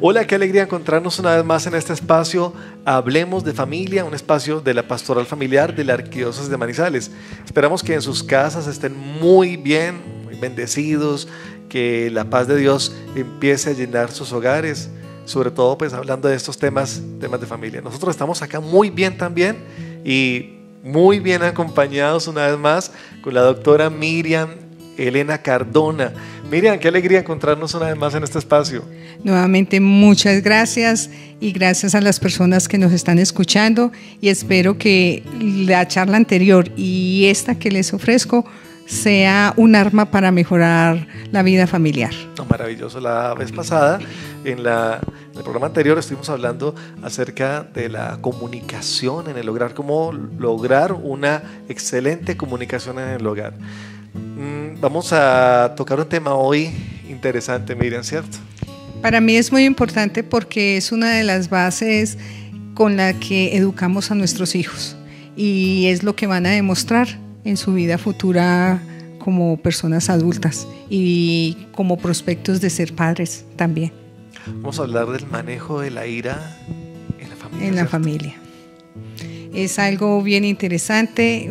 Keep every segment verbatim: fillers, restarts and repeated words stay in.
Hola, qué alegría encontrarnos una vez más en este espacio Hablemos de Familia, un espacio de la Pastoral Familiar de la Arquidiócesis de Manizales. Esperamos que en sus casas estén muy bien, muy bendecidos, que la paz de Dios empiece a llenar sus hogares, sobre todo pues hablando de estos temas, temas de familia. Nosotros estamos acá muy bien también y muy bien acompañados una vez más con la doctora Miriam Elena Cardona. Miriam, qué alegría encontrarnos una vez más en este espacio. Nuevamente muchas gracias y gracias a las personas que nos están escuchando, y espero que la charla anterior y esta que les ofrezco sea un arma para mejorar la vida familiar. No, maravilloso. La vez pasada, en, la, en el programa anterior, estuvimos hablando acerca de la comunicación en el hogar, cómo lograr una excelente comunicación en el hogar. Mm, vamos a tocar un tema hoy interesante, Miriam, ¿cierto? Para mí es muy importante porque es una de las bases con la que educamos a nuestros hijos y es lo que van a demostrar en su vida futura como personas adultas y como prospectos de ser padres también. Vamos a hablar del manejo de la ira en la familia. En la ¿cierto? familia. Es algo bien interesante,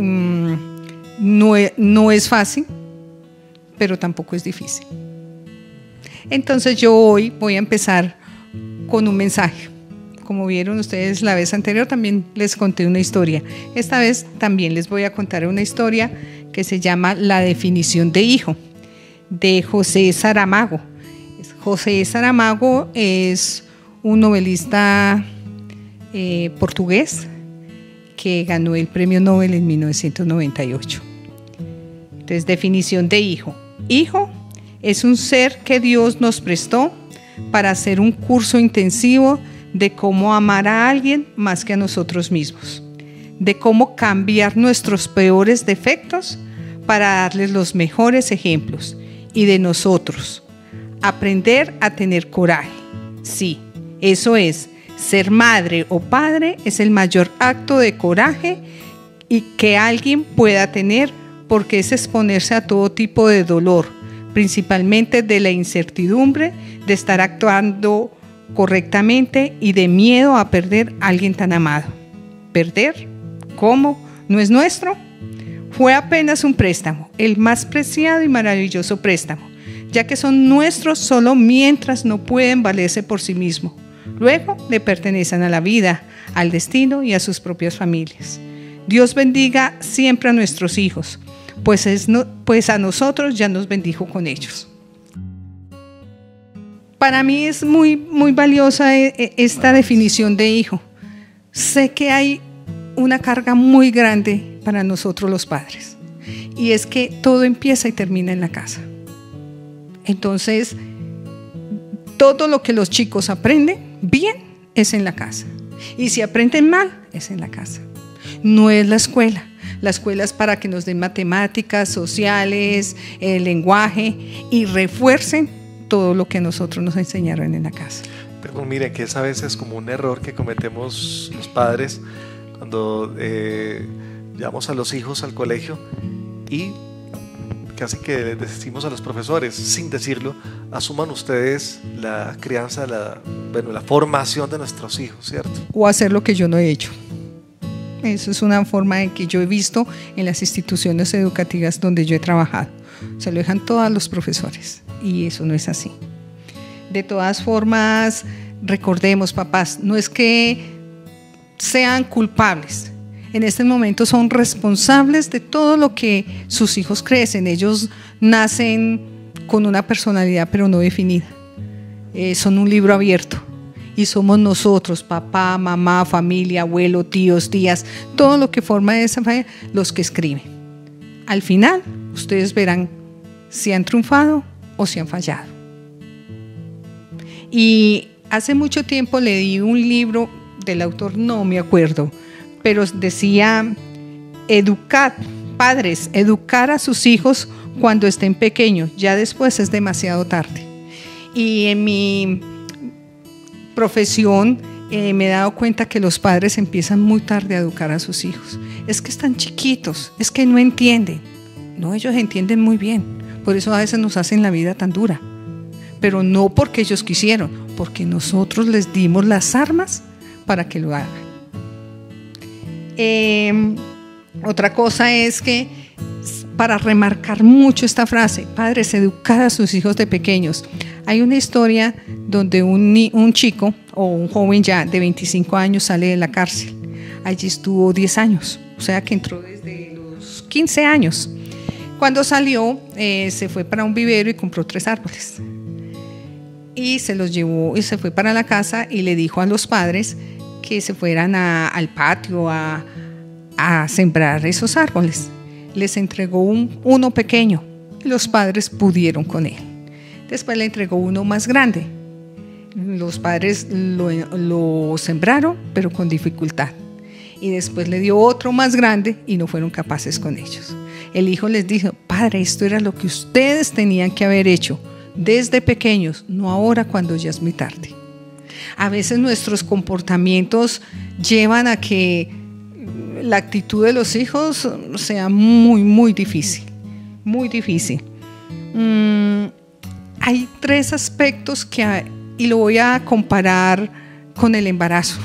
no es, no es fácil, pero tampoco es difícil. Entonces yo hoy voy a empezar con un mensaje. Como vieron ustedes la vez anterior, también les conté una historia. Esta vez también les voy a contar una historia que se llama La definición de hijo, de José Saramago. José Saramago es un novelista eh, portugués que ganó el premio Nobel en mil novecientos noventa y ocho. Entonces, definición de hijo. Hijo es un ser que Dios nos prestó para hacer un curso intensivo de cómo amar a alguien más que a nosotros mismos, de cómo cambiar nuestros peores defectos para darles los mejores ejemplos, y de nosotros aprender a tener coraje. Sí, eso es, ser madre o padre es el mayor acto de coraje y que alguien pueda tener, porque es exponerse a todo tipo de dolor, principalmente de la incertidumbre de estar actuando correctamente y de miedo a perder a alguien tan amado. ¿Perder? ¿Cómo? ¿No es nuestro? Fue apenas un préstamo, el más preciado y maravilloso préstamo, ya que son nuestros solo mientras no pueden valerse por sí mismos. Luego le pertenecen a la vida, al destino y a sus propias familias. Dios bendiga siempre a nuestros hijos, pues, es no, pues a nosotros ya nos bendijo con ellos. Para mí es muy, muy valiosa esta definición de hijo. Sé que hay una carga muy grande para nosotros los padres, y es que todo empieza y termina en la casa. Entonces, todo lo que los chicos aprenden bien es en la casa, y si aprenden mal es en la casa. No es la escuela. La escuela es para que nos den matemáticas, sociales, el lenguaje, y refuercen todo lo que nosotros nos enseñaron en la casa. Pero mire que es a veces como un error que cometemos los padres cuando eh, llevamos a los hijos al colegio y casi que les decimos a los profesores, sin decirlo, asuman ustedes la crianza, la, bueno, la formación de nuestros hijos, ¿cierto? O hacer lo que yo no he hecho. Eso es una forma en que yo he visto en las instituciones educativas donde yo he trabajado. Se lo dejan todos los profesores, y eso no es así. De todas formas, recordemos, papás, no es que sean culpables. En este momento son responsables de todo lo que sus hijos crecen. Ellos nacen con una personalidad pero no definida. Eh, son un libro abierto. Y somos nosotros, papá, mamá, familia, abuelo, tíos, tías, todo lo que forma esa familia, los que escriben. Al final, ustedes verán si han triunfado o si han fallado. Y hace mucho tiempo leí un libro del autor, no me acuerdo, pero decía: educar, padres, educar a sus hijos cuando estén pequeños, ya después es demasiado tarde. Y en mi profesión eh, me he dado cuenta que los padres empiezan muy tarde a educar a sus hijos. Es que están chiquitos, es que no entienden. No, ellos entienden muy bien, por eso a veces nos hacen la vida tan dura. pero no porque ellos quisieron, porque nosotros les dimos las armas para que lo hagan. Eh, otra cosa es que, para remarcar mucho esta frase, padres, educad a sus hijos de pequeños. Hay una historia donde un, un chico o un joven ya de veinticinco años sale de la cárcel. Allí estuvo diez años, o sea que entró desde los quince años. Cuando salió, eh, se fue para un vivero y compró tres árboles. Y se los llevó y se fue para la casa y le dijo a los padres que se fueran a, al patio a, a sembrar esos árboles. Les entregó un, uno pequeño y los padres pudieron con él. Después le entregó uno más grande. Los padres lo, lo sembraron, pero con dificultad. Y después le dio otro más grande y no fueron capaces con ellos. El hijo les dijo: padre, esto era lo que ustedes tenían que haber hecho desde pequeños, no ahora cuando ya es muy tarde. A veces nuestros comportamientos llevan a que la actitud de los hijos sea muy, muy difícil, muy difícil. Mm, hay tres aspectos que, y lo voy a comparar con el embarazo.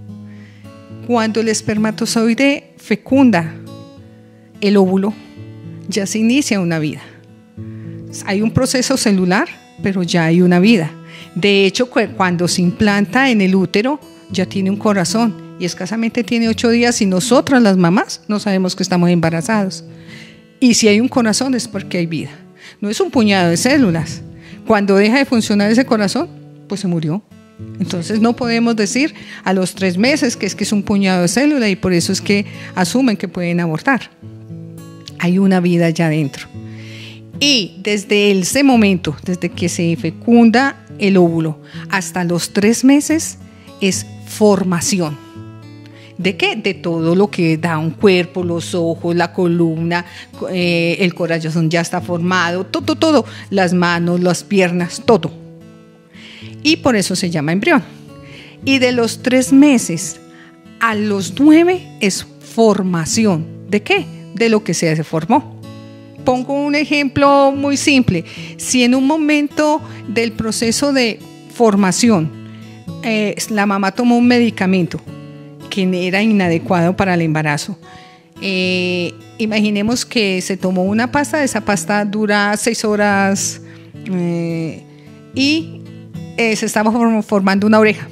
Cuando el espermatozoide fecunda el óvulo, ya se inicia una vida. Hay un proceso celular, pero ya hay una vida. De hecho, cuando se implanta en el útero, ya tiene un corazón y escasamente tiene ocho días y nosotras las mamás no sabemos que estamos embarazados. Y si hay un corazón es porque hay vida. No es un puñado de células. Cuando deja de funcionar ese corazón, pues se murió. Entonces no podemos decir a los tres meses que es que es un puñado de células y por eso es que asumen que pueden abortar. Hay una vida allá adentro. Y desde ese momento, desde que se fecunda el óvulo hasta los tres meses, es formación. ¿De qué? De todo lo que da un cuerpo, los ojos, la columna, eh, el corazón ya está formado, todo, todo, las manos, las piernas, todo. Y por eso se llama embrión. Y de los tres meses a los nueve es formación. ¿De qué? De lo que se formó. Pongo un ejemplo muy simple. Si en un momento del proceso de formación eh, la mamá tomó un medicamento que era inadecuado para el embarazo, eh, imaginemos que se tomó una pasta, esa pasta dura seis horas eh, y eh, se estaba formando una oreja.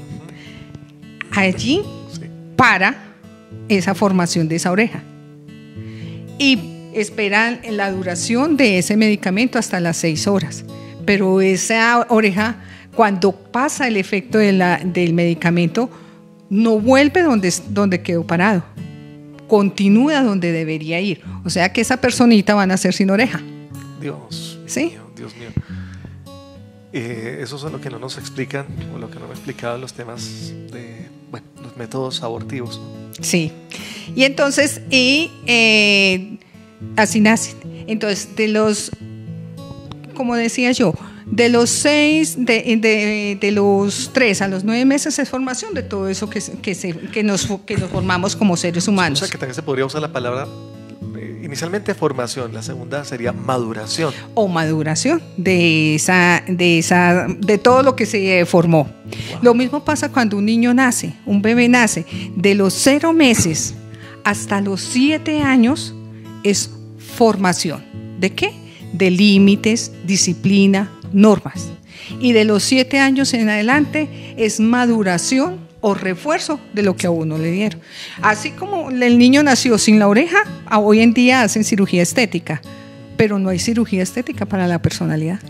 Allí para esa formación de esa oreja. Y esperan la duración de ese medicamento hasta las seis horas. Pero esa oreja, cuando pasa el efecto de la, del medicamento, no vuelve donde, donde quedó parado. Continúa donde debería ir. O sea que esa personita va a nacer sin oreja. Dios ¿Sí? mío, Dios mío. Eh, eso es lo que no nos explican, o lo que no me explicaban los temas de, bueno, los métodos abortivos. Sí. Y entonces, y eh, así nacen. Entonces, de los, como decía yo, de los seis, de, de, de los tres a los nueve meses es formación de todo eso que, que, se, que, nos, que nos formamos como seres humanos. O sea que también se podría usar la palabra eh, inicialmente formación, la segunda sería maduración. O maduración de, esa, de, esa, de todo lo que se formó. Wow. Lo mismo pasa cuando un niño nace, un bebé nace, de los cero meses hasta los siete años es formación. ¿De qué? De límites, disciplina, normas. Y de los siete años en adelante es maduración o refuerzo de lo que a uno le dieron. Así como el niño nació sin la oreja, hoy en día hacen cirugía estética, pero no hay cirugía estética para la personalidad.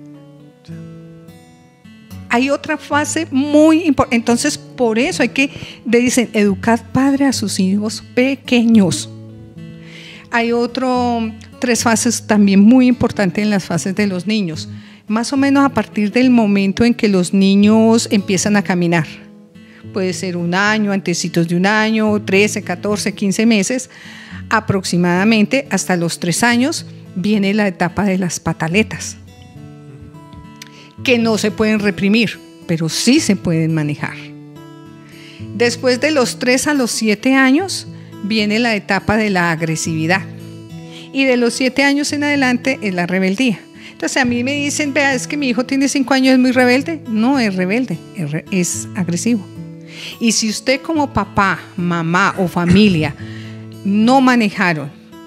Hay otra fase muy importante. Entonces, por eso hay que, le dicen, educad padre a sus hijos pequeños. Hay otro, tres fases también muy importantes en las fases de los niños. Más o menos a partir del momento en que los niños empiezan a caminar. Puede ser un año, antecitos de un año, trece, catorce, quince meses, aproximadamente hasta los tres años viene la etapa de las pataletas, que no se pueden reprimir, pero sí se pueden manejar. Después de los tres a los siete años viene la etapa de la agresividad y de los siete años en adelante es la rebeldía. Entonces a mí me dicen, vea, es que mi hijo tiene cinco años, es muy rebelde. No es rebelde, es, re- es agresivo. Y si usted como papá, mamá o familia no manejaron,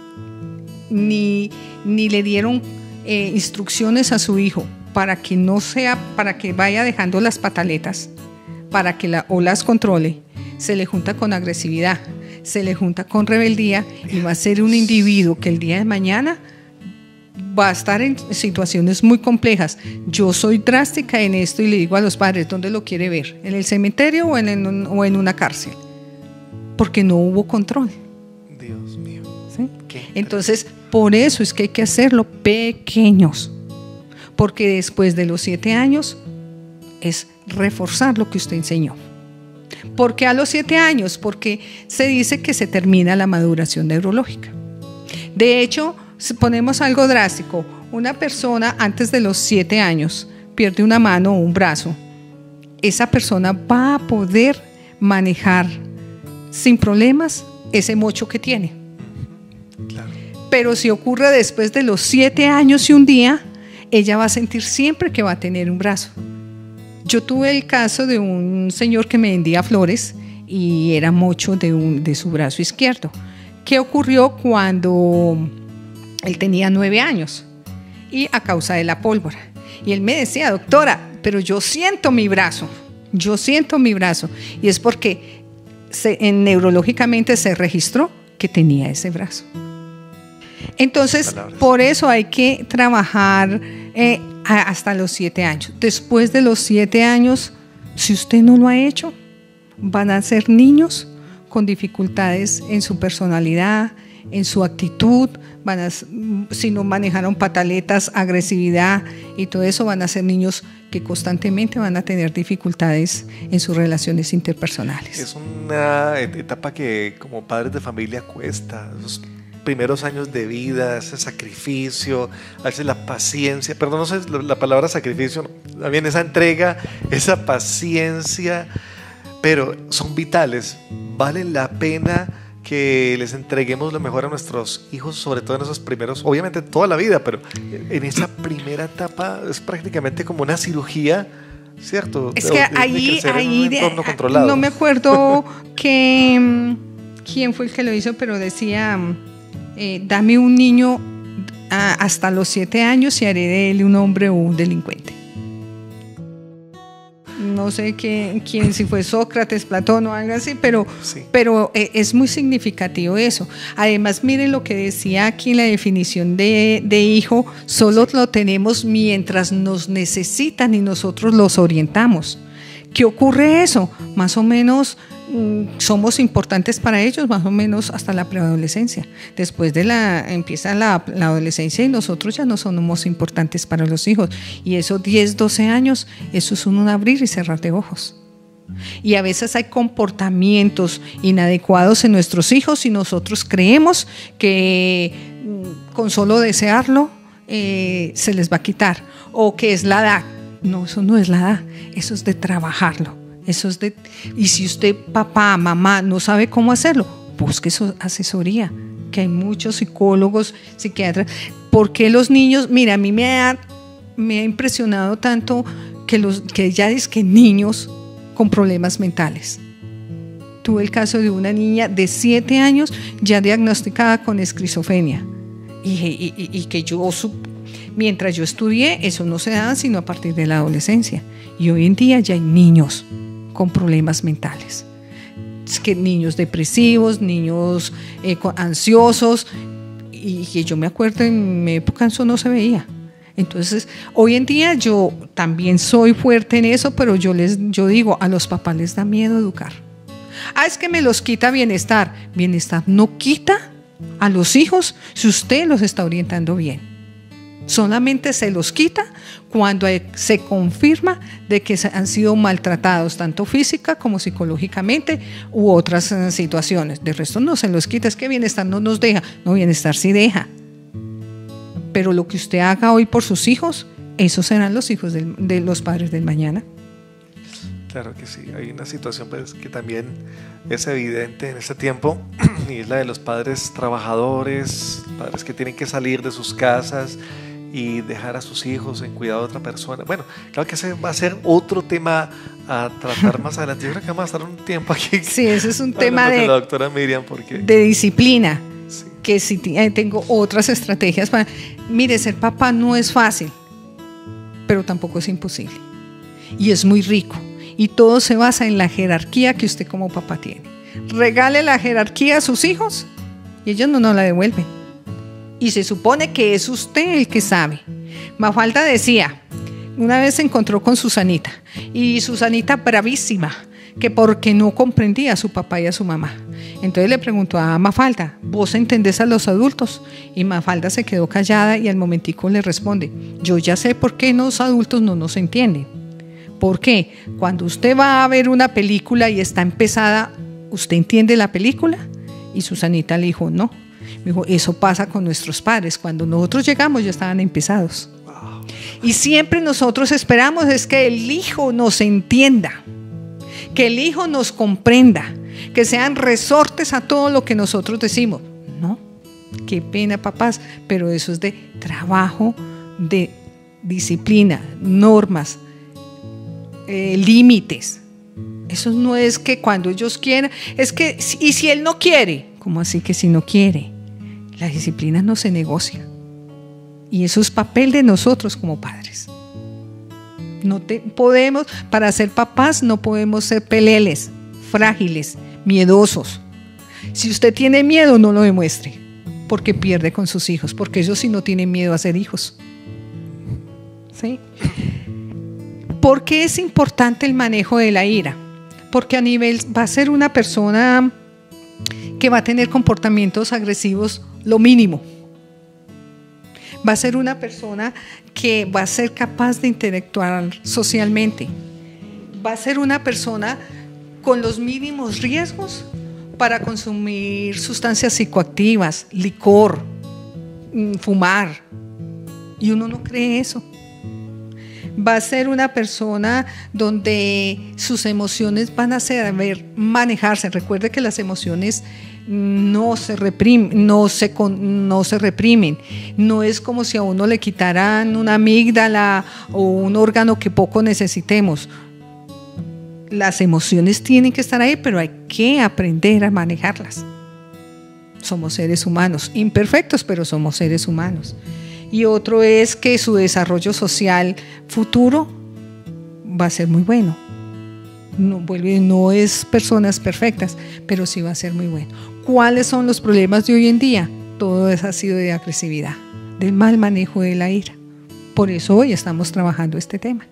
ni, ni le dieron eh, instrucciones a su hijo para que no sea, para que vaya dejando las pataletas, para que la, o las controle, se le junta con agresividad, se le junta con rebeldía y va a ser un individuo que el día de mañana va a estar en situaciones muy complejas. Yo soy drástica en esto y le digo a los padres, ¿dónde lo quiere ver? ¿En el cementerio o en, un, o en una cárcel? Porque no hubo control. Dios mío. ¿Sí? Entonces, por eso es que hay que hacerlo pequeños, porque después de los siete años es reforzar lo que usted enseñó. ¿Por qué a los siete años? Porque se dice que se termina la maduración neurológica. De hecho, si ponemos algo drástico, una persona antes de los siete años pierde una mano o un brazo, esa persona va a poder manejar sin problemas ese mocho que tiene. Claro. Pero si ocurre después de los siete años y un día, ella va a sentir siempre que va a tener un brazo. Yo tuve el caso de un señor que me vendía flores y era mocho de, un, de su brazo izquierdo. ¿Qué ocurrió cuando él tenía nueve años? Y a causa de la pólvora. Y él me decía, doctora, pero yo siento mi brazo, yo siento mi brazo. Y es porque se, en, neurológicamente se registró que tenía ese brazo. Entonces, Palabras. Por eso hay que trabajar eh, hasta los siete años. Después de los siete años, si usted no lo ha hecho, van a ser niños con dificultades en su personalidad, en su actitud, van a, si no manejaron pataletas, agresividad y todo eso, van a ser niños que constantemente van a tener dificultades en sus relaciones interpersonales. Es una etapa que como padres de familia cuesta, esos primeros años de vida, ese sacrificio, a veces la paciencia, perdón, no sé la palabra sacrificio, también esa entrega, esa paciencia, pero son vitales, vale la pena que les entreguemos lo mejor a nuestros hijos, sobre todo en esos primeros, obviamente toda la vida, pero en esa primera etapa es prácticamente como una cirugía, ¿cierto? Es que de, ahí, de ahí en un entorno controlado. No me acuerdo que, quién fue el que lo hizo, pero decía, eh, dame un niño a, hasta los siete años y haré de él un hombre o un delincuente. No sé quién, quién, si fue Sócrates, Platón o algo así, pero, sí. pero es muy significativo eso. Además, miren lo que decía aquí en la definición de, de hijo, solo sí. lo tenemos mientras nos necesitan y nosotros los orientamos. ¿Qué ocurre eso? Más o menos mmm, somos importantes para ellos, más o menos hasta la preadolescencia. Después de la, empieza la, la adolescencia y nosotros ya no somos importantes para los hijos. Y esos diez, doce años, eso es un abrir y cerrar de ojos. Y a veces hay comportamientos inadecuados en nuestros hijos y nosotros creemos que mmm, con solo desearlo eh, se les va a quitar o que es la edad. No, eso no es la edad, eso es de trabajarlo. Eso es de, y si usted, papá, mamá, no sabe cómo hacerlo, busque asesoría, que hay muchos psicólogos, psiquiatras. ¿Por qué los niños? Mira, a mí me ha, me ha impresionado tanto que, los, que ya es que niños con problemas mentales. Tuve el caso de una niña de siete años ya diagnosticada con esquizofrenia y, y, y, y que yo mientras yo estudié, eso no se daba sino a partir de la adolescencia. Y hoy en día ya hay niños con problemas mentales. Es que niños depresivos, niños eh, ansiosos, y que yo me acuerdo en mi época eso no se veía. Entonces, hoy en día yo también soy fuerte en eso, pero yo les yo digo, a los papás les da miedo educar. Ah, es que me los quita bienestar. Bienestar no quita a los hijos si usted los está orientando bien. Solamente se los quita cuando se confirma de que han sido maltratados tanto física como psicológicamente u otras situaciones. De resto no se los quita, es que bienestar no nos deja. No, bienestar sí deja. Pero lo que usted haga hoy por sus hijos, esos serán los hijos del, de los padres del mañana. Claro que sí, hay una situación pues, que también es evidente en este tiempo y es la de los padres trabajadores, padres que tienen que salir de sus casas y dejar a sus hijos en cuidado de otra persona. Bueno, claro que ese va a ser otro tema a tratar más adelante. Yo creo que vamos a estar un tiempo aquí. Sí, ese es un tema de, la doctora Miriam porque... de disciplina. Sí. Que si tengo otras estrategias para... Mire, ser papá no es fácil, pero tampoco es imposible. Y es muy rico. Y todo se basa en la jerarquía que usted como papá tiene. Regale la jerarquía a sus hijos y ellos no nos la devuelven. Y se supone que es usted el que sabe. Mafalda decía, una vez se encontró con Susanita, y Susanita bravísima, que porque no comprendía a su papá y a su mamá. Entonces le preguntó a Mafalda, ¿vos entendés a los adultos? Y Mafalda se quedó callada y al momentico le responde, yo ya sé por qué los adultos no nos entienden. ¿Por qué? Cuando usted va a ver una película y está empezada, ¿usted entiende la película? Y Susanita le dijo, no. Me dijo, eso pasa con nuestros padres. Cuando nosotros llegamos ya estaban empezados. Y siempre nosotros esperamos es que el hijo nos entienda, que el hijo nos comprenda, que sean resortes a todo lo que nosotros decimos. No, qué pena, papás, pero eso es de trabajo, de disciplina, normas, eh, límites. Eso no es que cuando ellos quieran, es que, y si él no quiere, ¿cómo así que si no quiere? La disciplina no se negocia. Y eso es papel de nosotros como padres. No te, podemos, para ser papás no podemos ser peleles, frágiles, miedosos. Si usted tiene miedo, no lo demuestre, porque pierde con sus hijos, porque ellos sí no tienen miedo a ser hijos. ¿Sí? ¿Por qué es importante el manejo de la ira? Porque a nivel, va a ser una persona que va a tener comportamientos agresivos lo mínimo. Va a ser una persona que va a ser capaz de interactuar socialmente. Va a ser una persona con los mínimos riesgos para consumir sustancias psicoactivas, licor, fumar. Y uno no cree eso. Va a ser una persona donde sus emociones van a saber manejarse. Recuerde que las emociones no se reprimen, no se, no se reprimen. No es como si a uno le quitaran una amígdala o un órgano que poco necesitemos. Las emociones tienen que estar ahí, pero hay que aprender a manejarlas. Somos seres humanos, imperfectos, pero somos seres humanos. Y otro es que su desarrollo social futuro va a ser muy bueno. No, no es personas perfectas, pero sí va a ser muy bueno. ¿Cuáles son los problemas de hoy en día? Todo eso ha sido de agresividad, del mal manejo de la ira. Por eso hoy estamos trabajando este tema.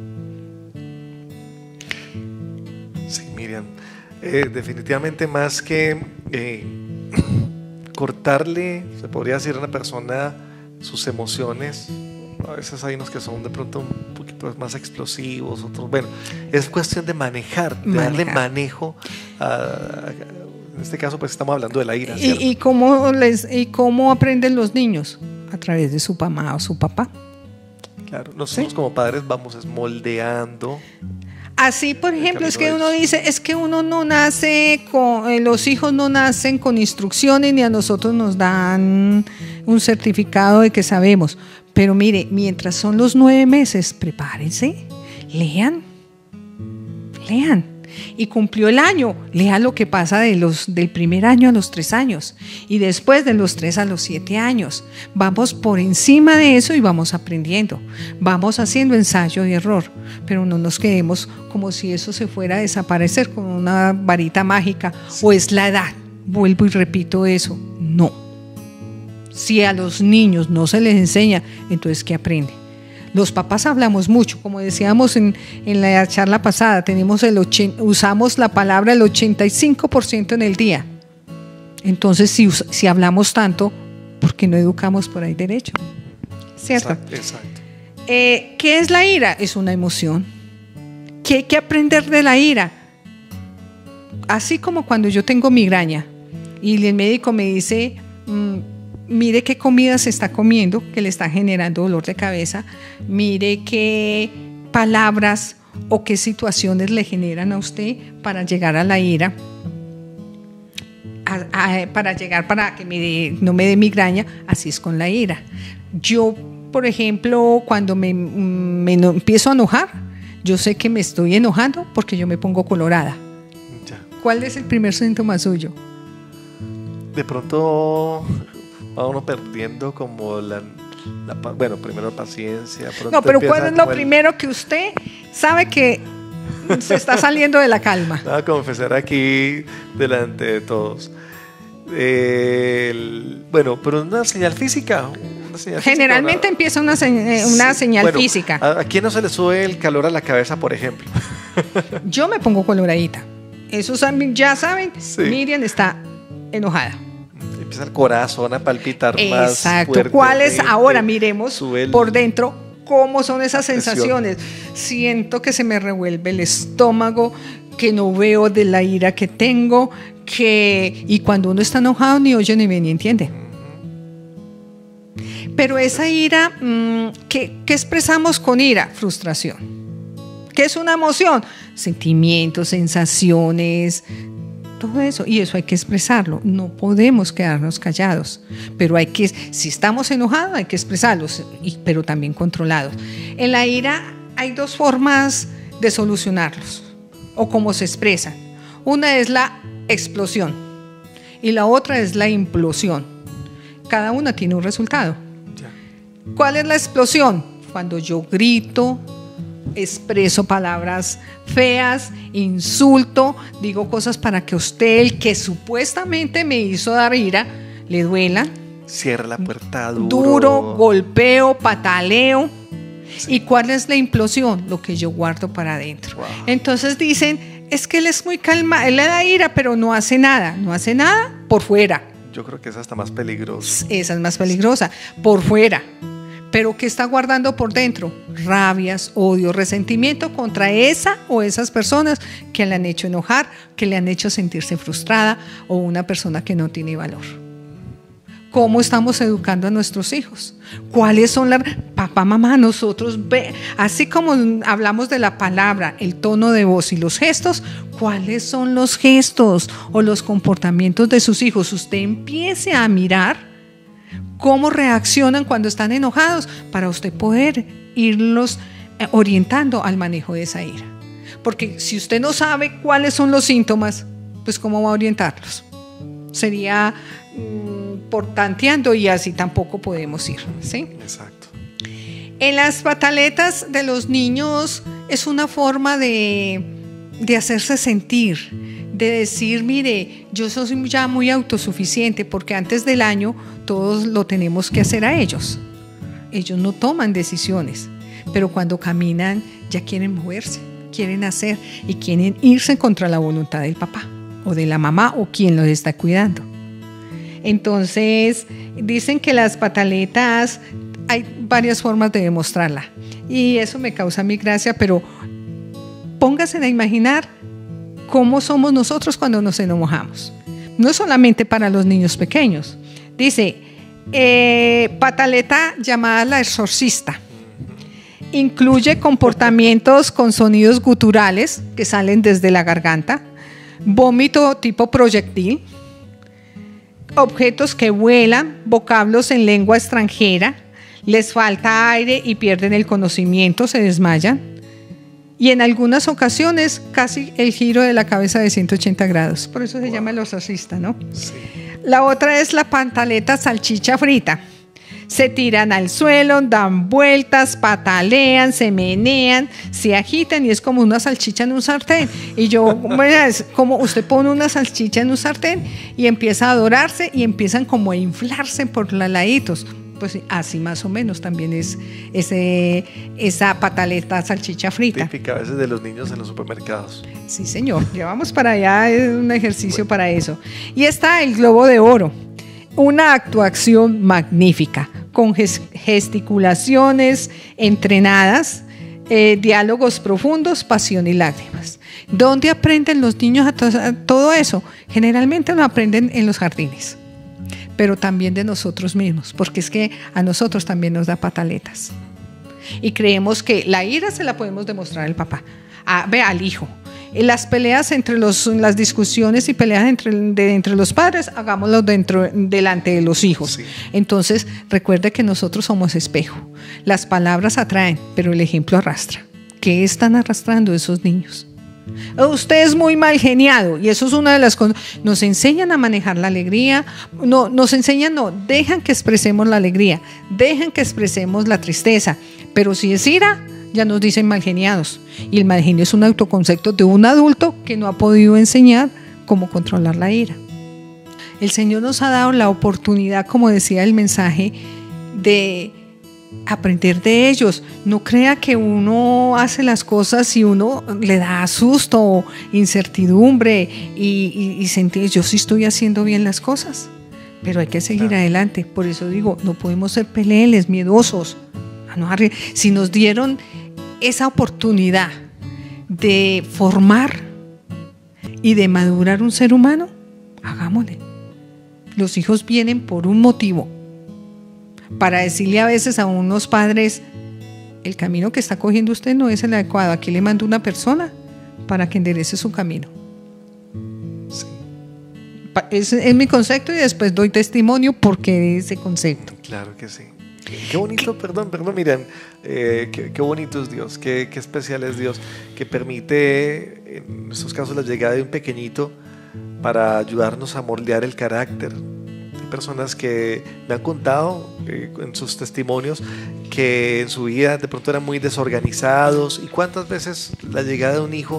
Sí, Miriam, eh, definitivamente más que eh, cortarle, se podría decir a una persona sus emociones, a veces hay unos que son de pronto un poquito más explosivos, otros, bueno, es cuestión de manejar, de manejar. darle manejo a, a, en este caso pues estamos hablando de la ira, ¿cierto? ¿Y, y, cómo les, ¿Y cómo aprenden los niños? A través de su mamá o su papá. Claro, nosotros ¿sí? como padres vamos moldeando. Así, por ejemplo, es que uno dice, es que uno no nace con, eh, los hijos no nacen con instrucciones ni a nosotros nos dan un certificado de que sabemos. Pero mire, mientras son los nueve meses, prepárense, lean, lean. Y cumplió el año, lea lo que pasa de los, del primer año a los tres años y después de los tres a los siete años. Vamos por encima de eso y vamos aprendiendo. Vamos haciendo ensayo y error, pero no nos quedemos como si eso se fuera a desaparecer con una varita mágica o es la edad. Vuelvo y repito eso, no. Si a los niños no se les enseña, entonces ¿qué aprenden? Los papás hablamos mucho, como decíamos en, en la charla pasada, tenemos el ochenta, usamos la palabra el ochenta y cinco por ciento en el día. Entonces, si, si hablamos tanto, ¿por qué no educamos por ahí derecho? ¿Cierto? Exacto, exacto. Eh, ¿Qué es la ira? Es una emoción. ¿Qué hay que aprender de la ira? Así como cuando yo tengo migraña y el médico me dice... Mmm, mire qué comida se está comiendo que le está generando dolor de cabeza, mire qué palabras o qué situaciones le generan a usted para llegar a la ira, a, a, para llegar para que me dé, no me dé migraña. Así es con la ira. Yo por ejemplo, cuando me, me eno- empiezo a enojar, yo sé que me estoy enojando porque yo me pongo colorada. Ya. ¿Cuál es el primer síntoma suyo? De pronto va uno perdiendo como la, la pa- bueno, primero paciencia. pronto No, pero empieza ¿cuál es lo como el- primero que usted sabe que se está saliendo de la calma? Voy a confesar aquí delante de todos. El- bueno, pero una señal física. Una señal Generalmente física, empieza una, se- eh, una Sí, señal bueno, física. ¿A, a quién no se le sube el calor a la cabeza, por ejemplo? Yo me pongo coloradita. Eso saben- ya saben, Sí. Miriam está enojada. Empieza el corazón a palpitar más Exacto. fuertemente. ¿Cuáles? Ahora miremos Sube el- por dentro cómo son esas la presión. sensaciones. Siento que se me revuelve el estómago, que no veo de la ira que tengo, que y cuando uno está enojado ni oye ni ve ni entiende. Pero esa ira, mmm, ¿qué, ¿qué expresamos con ira? Frustración. ¿Qué es una emoción? Sentimientos, sensaciones, todo eso. Y eso hay que expresarlo. No podemos quedarnos callados. Pero hay que, si estamos enojados, hay que expresarlos, y- pero también controlados. En la ira hay dos formas de solucionarlos, o cómo se expresan. Una es la explosión y la otra es la implosión. Cada una tiene un resultado. Ya. ¿Cuál es la explosión? Cuando yo grito, expreso palabras feas, insulto, digo cosas para que usted, el que supuestamente me hizo dar ira, le duela. Cierra la puerta duro. Duro, golpeo, pataleo. Sí. ¿Y cuál es la implosión? Lo que yo guardo para adentro. Wow. Entonces dicen, es que él es muy calma, él le da ira, pero no hace nada. No hace nada por fuera. Yo creo que es hasta más peligroso. Esa es más peligrosa, por fuera. Pero ¿qué está guardando por dentro? Rabias, odio, resentimiento contra esa o esas personas que le han hecho enojar, que le han hecho sentirse frustrada, o una persona que no tiene valor. ¿Cómo estamos educando a nuestros hijos? ¿Cuáles son las... Papá, mamá, nosotros, ve, así como hablamos de la palabra, el tono de voz y los gestos, ¿cuáles son los gestos o los comportamientos de sus hijos? Usted empiece a mirar cómo reaccionan cuando están enojados para usted poder irlos eh, orientando al manejo de esa ira. Porque si usted no sabe cuáles son los síntomas, pues ¿cómo va a orientarlos? Sería mmm, por tanteando, y así tampoco podemos ir, ¿sí? Exacto. En las pataletas de los niños es una forma de, de hacerse sentir, de decir, mire, yo soy ya muy autosuficiente, porque antes del año todos lo tenemos que hacer a ellos. Ellos no toman decisiones, pero cuando caminan ya quieren moverse, quieren hacer y quieren irse contra la voluntad del papá o de la mamá o quien los está cuidando. Entonces, dicen que las pataletas hay varias formas de demostrarla, y eso me causa mi gracia, pero póngase a imaginar cómo somos nosotros cuando nos enojamos. No solamente para los niños pequeños. Dice, eh, pataleta llamada la exorcista. Incluye comportamientos con sonidos guturales que salen desde la garganta, vómito tipo proyectil, objetos que vuelan, vocablos en lengua extranjera, les falta aire y pierden el conocimiento, se desmayan, y en algunas ocasiones casi el giro de la cabeza de ciento ochenta grados. Por eso se wow. llama el exorcista, ¿no? Sí. La otra es la pantaleta salchicha frita. Se tiran al suelo, dan vueltas, patalean, se menean, se agitan, y es como una salchicha en un sartén. Y yo, bueno, es como usted pone una salchicha en un sartén y empieza a adorarse y empiezan como a inflarse por los laditos. Pues así más o menos también es ese, esa pataleta salchicha frita. Típica a veces de los niños en los supermercados. Sí, señor, llevamos para allá un ejercicio bueno. para eso. Y está el globo de oro. Una actuación magnífica, con gesticulaciones entrenadas, eh, diálogos profundos, pasión y lágrimas. ¿Dónde aprenden los niños a, to a todo eso? Generalmente lo aprenden en los jardines, pero también de nosotros mismos, porque es que a nosotros también nos da pataletas. Y creemos que la ira se la podemos demostrar al papá, a, ve al hijo. las peleas entre los, las discusiones y peleas entre, de, entre los padres, hagámoslo dentro, delante de los hijos. Sí. Entonces, recuerde que nosotros somos espejo. Las palabras atraen, pero el ejemplo arrastra. ¿Qué están arrastrando esos niños? Usted es muy mal geniado, y eso es una de las cosas. Nos enseñan a manejar la alegría, no, nos enseñan, no, dejan que expresemos la alegría, dejan que expresemos la tristeza, pero si es ira, ya nos dicen mal geniados. Y el mal genio es un autoconcepto de un adulto que no ha podido enseñar cómo controlar la ira. El Señor nos ha dado la oportunidad, como decía el mensaje, de aprender de ellos. No crea que uno hace las cosas y uno le da susto, incertidumbre y, y, y sentir, yo sí estoy haciendo bien las cosas, pero hay que seguir claro. adelante. Por eso digo, no podemos ser peleles, miedosos. No, si nos dieron esa oportunidad de formar y de madurar un ser humano, hagámosle. Los hijos vienen por un motivo. Para decirle a veces a unos padres, el camino que está cogiendo usted no es el adecuado, aquí le mando una persona para que enderece su camino. Sí. Es, es mi concepto, y después doy testimonio porque de ese concepto. Claro que sí. Qué bonito, perdón, perdón, miren, eh, qué, qué bonito es Dios, qué, qué especial es Dios, que permite en estos casos la llegada de un pequeñito para ayudarnos a moldear el carácter. Hay personas que me han contado eh, en sus testimonios que en su vida de pronto eran muy desorganizados, y cuántas veces la llegada de un hijo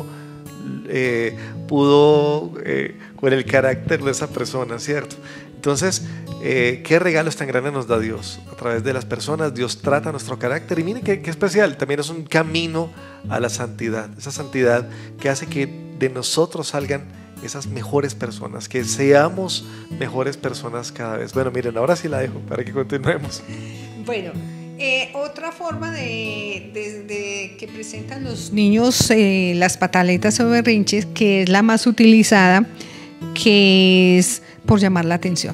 eh, pudo eh, con el carácter de esa persona, ¿cierto? Entonces, eh, qué regalos tan grandes nos da Dios. A través de las personas, Dios trata nuestro carácter, y miren qué, qué especial, también es un camino a la santidad, esa santidad que hace que de nosotros salgan esas mejores personas, que seamos mejores personas cada vez. Bueno, miren, ahora sí la dejo para que continuemos. Bueno, eh, otra forma de, de, de que presentan los niños eh, las pataletas o berrinches, que es la más utilizada, que es por llamar la atención.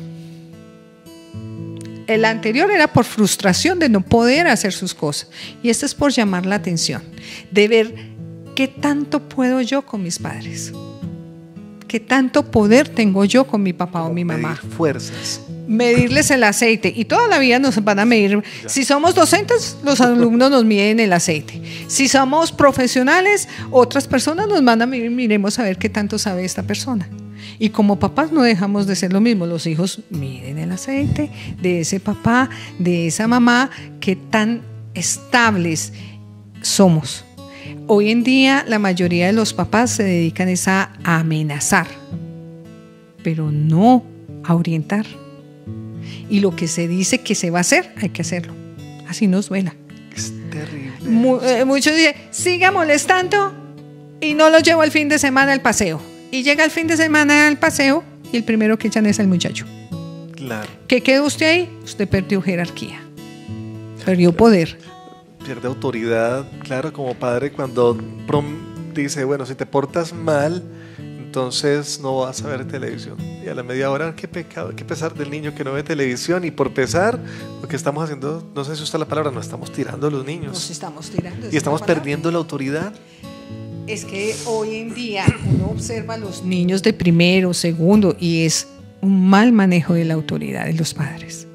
El anterior era por frustración de no poder hacer sus cosas, y este es por llamar la atención, de ver qué tanto puedo yo con mis padres, qué tanto poder tengo yo con mi papá o mi mamá. Medir fuerzas. Medirles el aceite, y toda la vida nos van a medir. Ya. Si somos docentes, los alumnos nos miden el aceite. Si somos profesionales, otras personas nos van a medir, miremos a ver qué tanto sabe esta persona. Y como papás no dejamos de ser lo mismo. Los hijos miden el aceite de ese papá, de esa mamá, qué tan estables somos. Hoy en día la mayoría de los papás se dedican a amenazar, pero no a orientar. Y lo que se dice que se va a hacer, hay que hacerlo. Así nos duela. Es terrible. Mu- eh, muchos dicen, siga molestando y no lo llevo el fin de semana al paseo. Y llega el fin de semana al paseo y el primero que echan es el muchacho. Claro. ¿Qué quedó usted ahí? Usted perdió jerarquía, perdió poder. Pierde autoridad, claro, como padre, cuando dice, bueno, si te portas mal, entonces no vas a ver televisión. Y a la media hora, qué pecado, qué pesar del niño que no ve televisión. Y por pesar, lo que estamos haciendo, no sé si usa la palabra, nos estamos tirando a los niños. Nos estamos tirando. Y estamos perdiendo la autoridad. Es que hoy en día uno observa a los niños de primero, segundo, y es un mal manejo de la autoridad de los padres.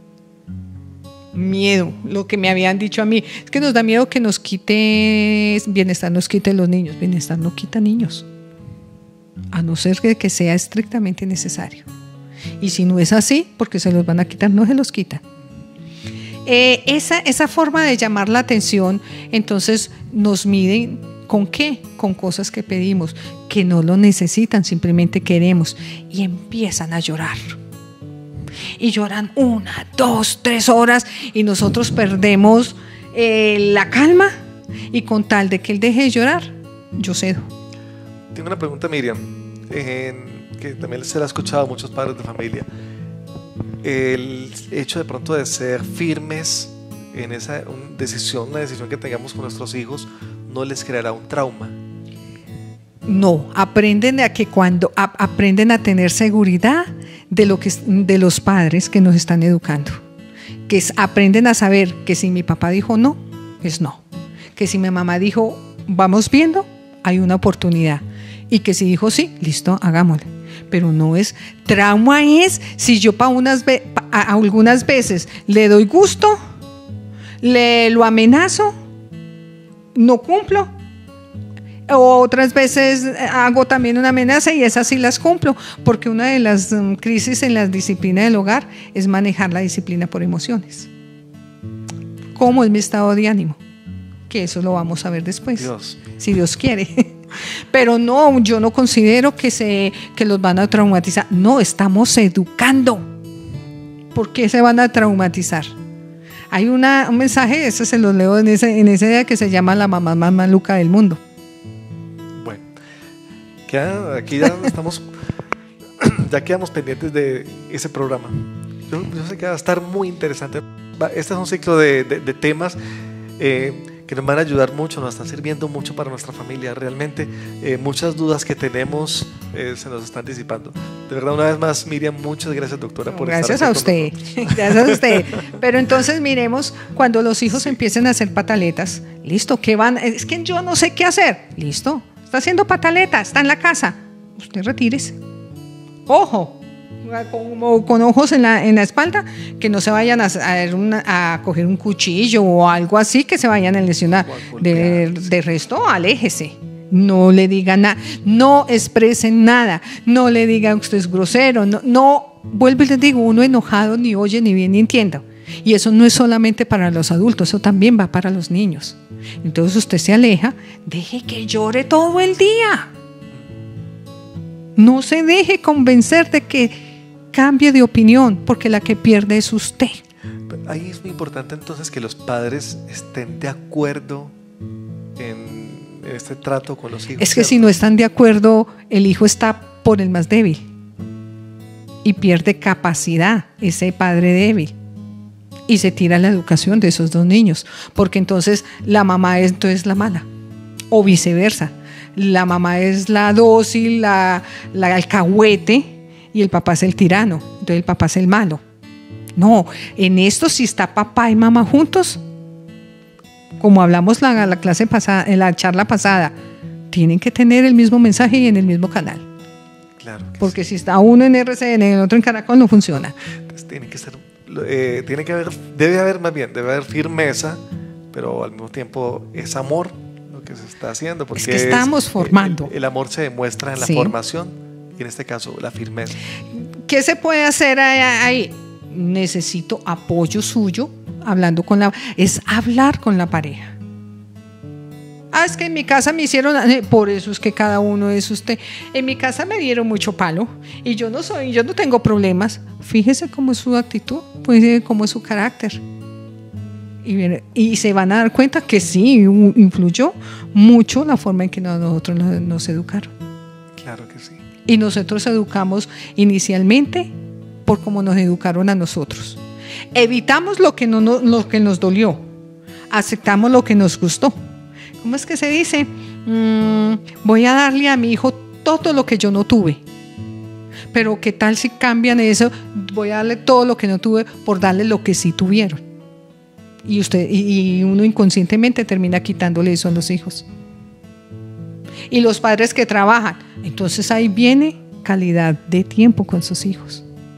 Miedo, lo que me habían dicho a mí, es que nos da miedo que nos quite bienestar, nos quite los niños. Bienestar no quita niños, a no ser que, que sea estrictamente necesario. Y si no es así, porque se los van a quitar, no se los quitan. Eh, esa, esa forma de llamar la atención, entonces nos miden. ¿Con qué? Con cosas que pedimos, que no lo necesitan, simplemente queremos, y empiezan a llorar. Y lloran una, dos, tres horas, y nosotros perdemos eh, la calma, y con tal de que él deje de llorar, yo cedo. Tengo una pregunta, Miriam, eh, que también se la he escuchado a muchos padres de familia. El hecho de pronto de ser firmes en esa un, decisión, una decisión que tengamos con nuestros hijos, ¿no les creará un trauma? No, aprenden a que cuando a, aprenden a tener seguridad de lo que de los padres que nos están educando, que es, aprenden a saber que si mi papá dijo no, es no, que si mi mamá dijo vamos viendo, hay una oportunidad, y que si dijo sí, listo, hagámoslo. Pero no es, trauma es si yo pa unas ve, pa, a, algunas veces le doy gusto, le lo amenazo, no cumplo, o otras veces hago también una amenaza y esas sí las cumplo, porque una de las um, crisis en la disciplina del hogar es manejar la disciplina por emociones. ¿Cómo es mi estado de ánimo? Que eso lo vamos a ver después, Dios. si Dios quiere. Pero no, yo no considero que, se, que los van a traumatizar. No, estamos educando. ¿Por qué se van a traumatizar? Hay una, un mensaje, ese se los leo en ese, en ese día, que se llama La mamá más maluca del mundo. Bueno, ya, aquí ya estamos, ya quedamos pendientes de ese programa. Yo, yo sé que va a estar muy interesante. Este es un ciclo de, de, de temas eh, que nos van a ayudar mucho, nos están sirviendo mucho para nuestra familia. Realmente eh, muchas dudas que tenemos eh, se nos están disipando. De verdad, una vez más, Miriam, muchas gracias, doctora, por gracias estar a usted. Gracias a usted. Pero entonces miremos, cuando los hijos sí. empiecen a hacer pataletas, listo, ¿qué van? Es que yo no sé qué hacer. Listo, está haciendo pataleta, está en la casa. Usted retírese. Ojo, como con ojos en la, en la espalda, que no se vayan a, a, una, a coger un cuchillo o algo así, que se vayan a lesionar. De, de resto, aléjese. No le digan nada, no expresen nada, no le digan usted es grosero, no, no, vuelvo y les digo, uno enojado ni oye, ni bien, ni entiende. Y eso no es solamente para los adultos, eso también va para los niños. Entonces usted se aleja, deje que llore todo el día. No se deje convencer de que cambie de opinión, porque la que pierde es usted. Ahí es muy importante entonces que los padres estén de acuerdo en este trato con los hijos. Es que ¿cierto? Si no están de acuerdo, el hijo está por el más débil y pierde capacidad, ese padre débil, y se tira la educación de esos dos niños, porque entonces la mamá es entonces la mala, o viceversa. La mamá es la dócil, la, la alcahuete, y el papá es el tirano, entonces el papá es el malo. No, en esto si está papá y mamá juntos, como hablamos la, la clase pasada, en la charla pasada, tienen que tener el mismo mensaje y en el mismo canal. Claro. Porque sí. Si está uno en R C N y el otro en Caracol, no funciona. Entonces tiene que ser, eh, tiene que haber, debe haber más bien, debe haber firmeza, pero al mismo tiempo es amor lo que se está haciendo. Porque es que estamos es, formando. El, el amor se demuestra en la sí. formación y en este caso la firmeza. ¿Qué se puede hacer ahí? Necesito apoyo suyo, hablando con la, es hablar con la pareja. Ah, es que en mi casa me hicieron, por eso es que cada uno es usted. En mi casa me dieron mucho palo y yo no soy, yo no tengo problemas. Fíjese cómo es su actitud, pues cómo es su carácter. Y, y se van a dar cuenta que sí, influyó mucho la forma en que nosotros nos, nos educaron. Claro que sí. Y nosotros educamos inicialmente por cómo nos educaron a nosotros. Evitamos lo que, no, no, lo que nos dolió, aceptamos lo que nos gustó. ¿Cómo es que se dice? Mm, voy a darle a mi hijo todo lo que yo no tuve. Pero ¿qué tal si cambian eso? Voy a darle todo lo que no tuve por darle lo que sí tuvieron. Y, usted, y, y uno inconscientemente termina quitándole eso a los hijos. Y los padres que trabajan, entonces ahí viene calidad de tiempo con sus hijos.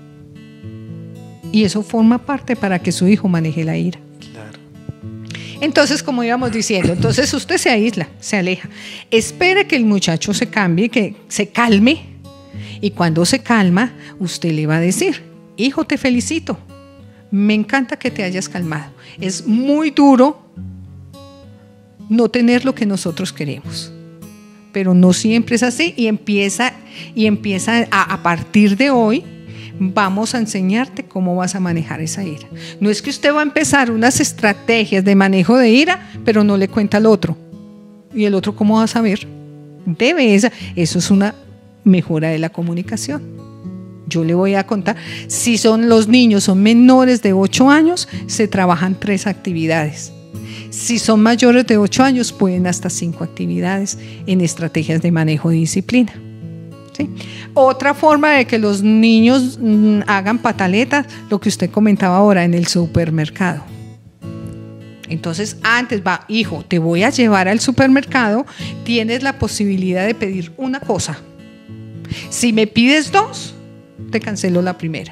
Y eso forma parte para que su hijo maneje la ira. Claro. Entonces, como íbamos diciendo, entonces usted se aísla, se aleja. Espere que el muchacho se cambie, que se calme. Y cuando se calma, usted le va a decir, hijo, te felicito. Me encanta que te hayas calmado. Es muy duro no tener lo que nosotros queremos. Pero no siempre es así y empieza, y empieza a, a partir de hoy vamos a enseñarte cómo vas a manejar esa ira. No es que usted va a empezar unas estrategias de manejo de ira, pero no le cuenta al otro. ¿Y el otro cómo va a saber? Debe esa. Eso es una mejora de la comunicación. Yo le voy a contar, si son los niños son menores de ocho años, se trabajan tres actividades. Si son mayores de ocho años, pueden hasta cinco actividades en estrategias de manejo de disciplina. ¿Sí? Otra forma de que los niños mm, hagan pataletas, lo que usted comentaba ahora en el supermercado. Entonces, antes va, hijo, te voy a llevar al supermercado, tienes la posibilidad de pedir una cosa. Si me pides dos, te cancelo la primera.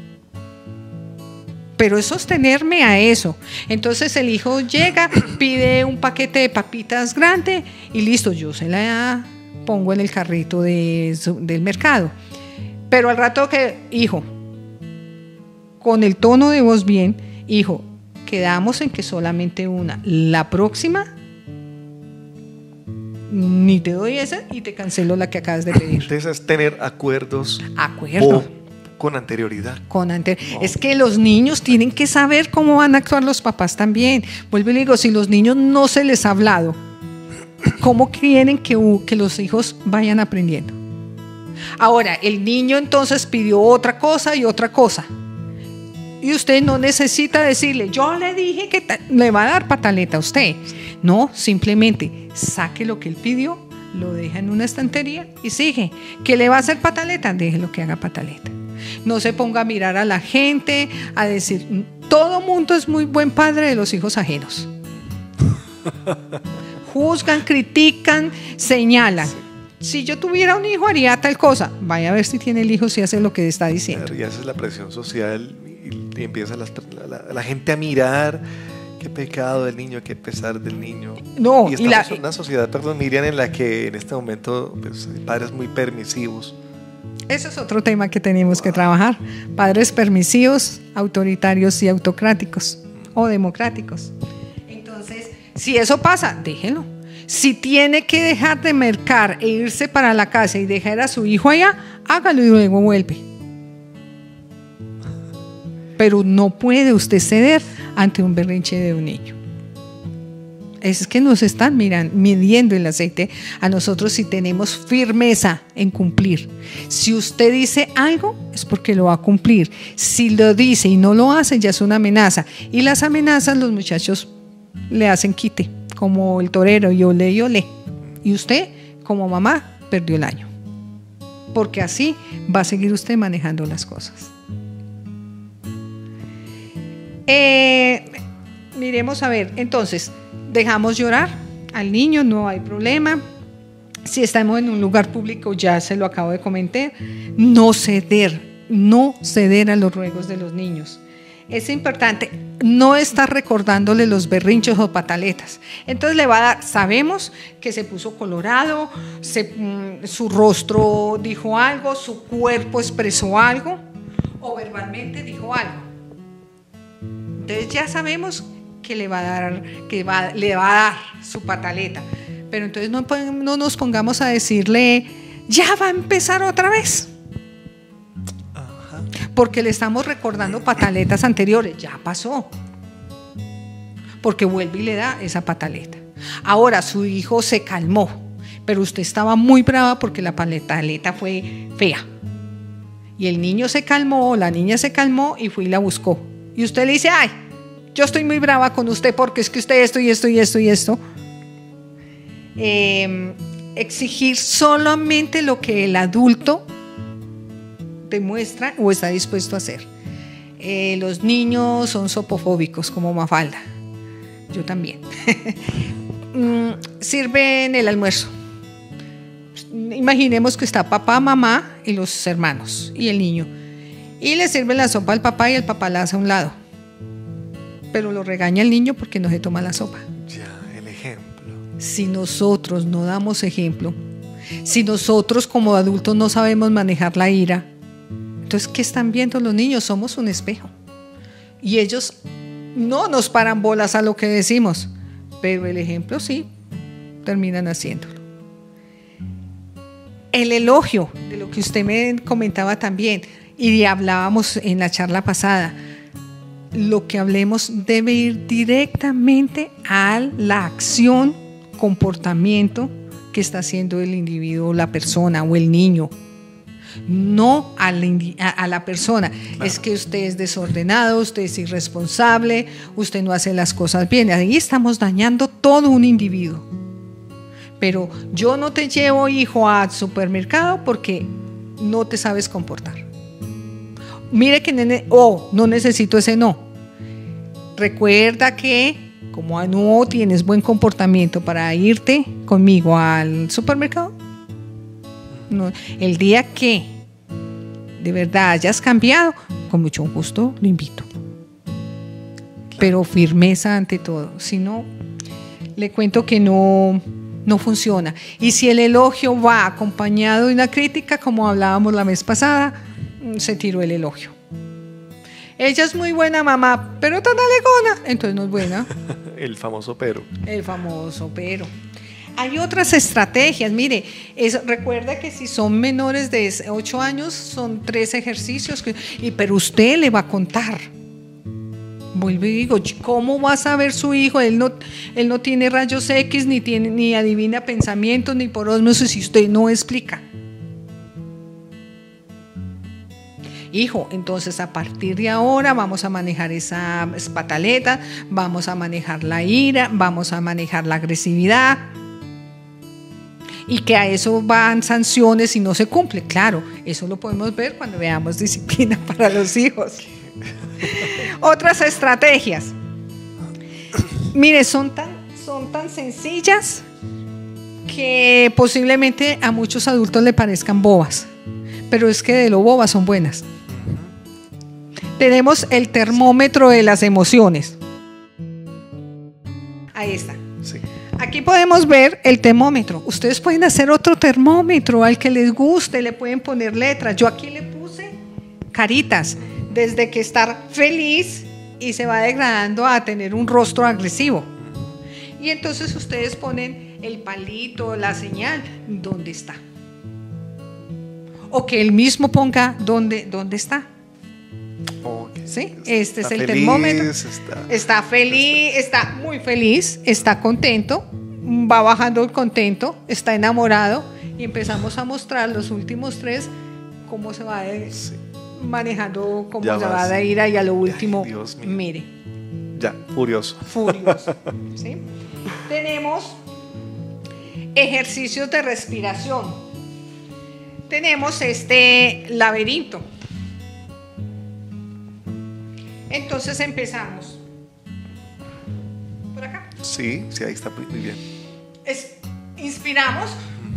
Pero es sostenerme a eso. Entonces el hijo llega, pide un paquete de papitas grande y listo, yo se la pongo en el carrito de, del mercado. Pero al rato que, hijo, con el tono de voz bien, hijo, quedamos en que solamente una. La próxima, ni te doy esa y te cancelo la que acabas de pedir. Entonces es tener acuerdos. Acuerdo. O con anterioridad. Con anter- oh. Es que los niños tienen que saber cómo van a actuar los papás también. Vuelvo y le digo, si los niños no se les ha hablado, ¿cómo quieren que, que los hijos vayan aprendiendo? Ahora, el niño entonces pidió otra cosa y otra cosa. Y usted no necesita decirle, yo le dije que ta-". le va a dar pataleta a usted. No, simplemente saque lo que él pidió, lo deja en una estantería y sigue. ¿Que le va a hacer pataleta? Déjelo que haga pataleta. No se ponga a mirar a la gente, a decir, todo mundo es muy buen padre de los hijos ajenos. Juzgan, critican, señalan. Si yo tuviera un hijo haría tal cosa. Vaya a ver si tiene el hijo, si hace lo que está diciendo. Y haces la presión social y empieza la, la, la gente a mirar. Qué pecado del niño, qué pesar del niño. No, y estamos y la, en una sociedad, perdón, Miriam, en la que en este momento pues, hay padres muy permisivos. Ese es otro tema que tenemos que trabajar. Padres permisivos, autoritarios y autocráticos o democráticos. Entonces, si eso pasa, déjelo. Si tiene que dejar de mercar e irse para la casa y dejar a su hijo allá, hágalo y luego vuelve. Pero no puede usted ceder ante un berrinche de un niño. Es que nos están mirando, midiendo el aceite a nosotros si tenemos firmeza en cumplir. Si usted dice algo, es porque lo va a cumplir. Si lo dice y no lo hace, ya es una amenaza. Y las amenazas los muchachos le hacen quite, como el torero, y ole y ole. Y usted, como mamá, perdió el año. Porque así va a seguir usted manejando las cosas. Eh, miremos a ver, entonces, dejamos llorar al niño, no hay problema. Si estamos en un lugar público, ya se lo acabo de comentar, no ceder, no ceder a los ruegos de los niños. Es importante no estar recordándole los berrinchos o pataletas. Entonces le va a dar, sabemos que se puso colorado, se, mm, su rostro dijo algo, su cuerpo expresó algo o verbalmente dijo algo. Entonces ya sabemos que le va a dar, que va, le va a dar su pataleta. Pero entonces no, no nos pongamos a decirle, ya va a empezar otra vez. Ajá. Porque le estamos recordando pataletas anteriores, ya pasó. Porque vuelve y le da esa pataleta. Ahora su hijo se calmó, pero usted estaba muy brava porque la pataleta fue fea. Y el niño se calmó, la niña se calmó y fue y la buscó. Y usted le dice, ay, yo estoy muy brava con usted porque es que usted esto y esto y esto y esto. Eh, exigir solamente lo que el adulto demuestra o está dispuesto a hacer. Eh, los niños son sopofóbicos como Mafalda. Yo también. Sirven el almuerzo. Imaginemos que está papá, mamá y los hermanos y el niño. Y le sirven la sopa al papá y el papá la hace a un lado. Pero lo regaña el niño porque no se toma la sopa. Ya, el ejemplo. Si nosotros no damos ejemplo, si nosotros como adultos no sabemos manejar la ira, entonces ¿qué están viendo los niños? Somos un espejo. Y ellos no nos paran bolas a lo que decimos, pero el ejemplo sí, terminan haciéndolo. El elogio, de lo que usted me comentaba también, y hablábamos en la charla pasada, lo que hablemos debe ir directamente a la acción, comportamiento que está haciendo el individuo, la persona o el niño. No a la, a la persona. Claro. Es que usted es desordenado, usted es irresponsable, usted no hace las cosas bien. Ahí estamos dañando todo un individuo. Pero yo no te llevo, hijo, al supermercado porque no te sabes comportar. Mire que nene, oh, no necesito ese no. Recuerda que como no tienes buen comportamiento para irte conmigo al supermercado, no, el día que de verdad hayas cambiado, con mucho gusto lo invito. Pero firmeza ante todo. Si no, le cuento que no, no funciona. Y si el elogio va acompañado de una crítica, como hablábamos la vez pasada, se tiró el elogio. Ella es muy buena mamá, pero tan alegona, entonces no es buena. El famoso pero. El famoso pero. Hay otras estrategias, mire, es, recuerda que si son menores de ocho años, son tres ejercicios, que, y, pero usted le va a contar. Vuelvo y digo, ¿cómo va a saber su hijo? Él no, él no tiene rayos X, ni, tiene, ni adivina pensamientos, ni por ósmosis, si usted no explica. Hijo, entonces a partir de ahora vamos a manejar esa pataleta, vamos a manejar la ira, vamos a manejar la agresividad, y que a eso van sanciones si no se cumple. Claro, eso lo podemos ver cuando veamos disciplina para los hijos. Otras estrategias. Mire, son tan, son tan sencillas que posiblemente a muchos adultos le parezcan bobas, pero es que de lo bobas son buenas. Tenemos el termómetro de las emociones. Ahí está. Sí. Aquí podemos ver el termómetro. Ustedes pueden hacer otro termómetro al que les guste, le pueden poner letras. Yo aquí le puse caritas, desde que estar feliz y se va degradando a tener un rostro agresivo. Y entonces ustedes ponen el palito, la señal, ¿dónde está? O que él mismo ponga dónde, dónde está. Okay. ¿Sí? Este Está es el feliz, termómetro. Está, está feliz, está muy feliz, está contento, va bajando el contento, está enamorado, y empezamos a mostrar los últimos tres, cómo se va de, sí. manejando, cómo ya se va, va de ir y a lo último, ay, Dios mío. Mire. Ya, furioso. Furioso. ¿Sí? Tenemos ejercicios de respiración. Tenemos este laberinto. Entonces empezamos por acá. Sí, sí, ahí está muy bien. Es, inspiramos,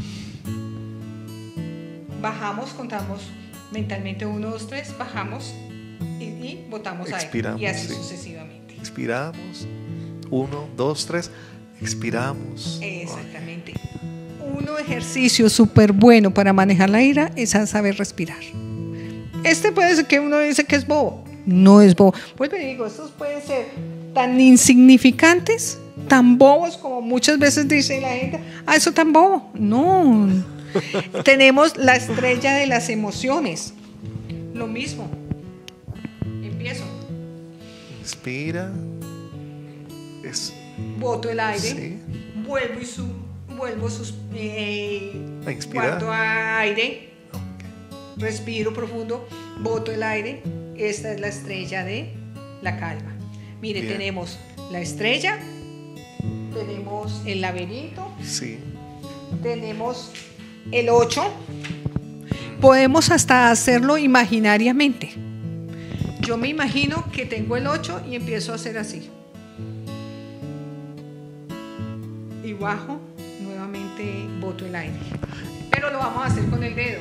bajamos, contamos mentalmente uno, dos, tres, bajamos y, y botamos expiramos, ahí. Y así sí. sucesivamente. Inspiramos, uno, dos, tres, expiramos. Exactamente. Un ejercicio súper bueno para manejar la ira es saber respirar. Este puede ser que uno dice que es bobo. No es bobo. Pues te digo, estos pueden ser tan insignificantes, tan bobos como muchas veces dice la gente. Ah, eso tan bobo. No. Tenemos la estrella de las emociones. Lo mismo. Empiezo. Inspira. Es, boto el aire. Sí. Vuelvo y su, vuelvo sus, eh, a inspirar. Guardo aire. Okay. Respiro profundo. Boto el aire. Esta es la estrella de la calma. Mire, bien. Tenemos la estrella, tenemos el laberinto, sí. tenemos el ocho. Podemos hasta hacerlo imaginariamente. Yo me imagino que tengo el ocho y empiezo a hacer así. Y bajo, nuevamente boto el aire. Pero lo vamos a hacer con el dedo.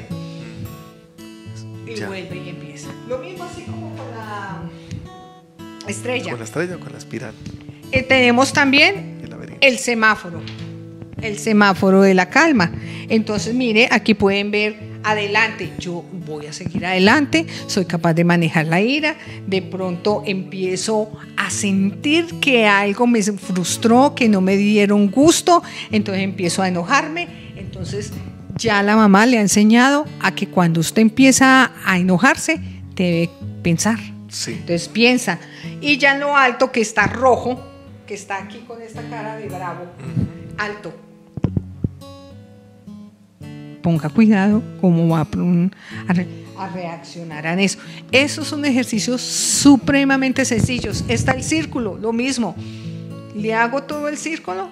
Y ya. Vuelve y empieza. Lo mismo así como con la estrella. Con la estrella o con la espiral. Eh, tenemos también el, el semáforo. El semáforo de la calma. Entonces, mire, aquí pueden ver adelante. Yo voy a seguir adelante. Soy capaz de manejar la ira. De pronto empiezo a sentir que algo me frustró, que no me dieron gusto. Entonces empiezo a enojarme. Entonces ya la mamá le ha enseñado a que cuando usted empieza a enojarse, debe pensar. Sí. Entonces piensa. Y ya en lo alto, que está rojo, que está aquí con esta cara de bravo, uh-huh. alto. Ponga cuidado cómo va a, re, a reaccionar a eso. Esos son ejercicios supremamente sencillos. Está el círculo, lo mismo. Le hago todo el círculo.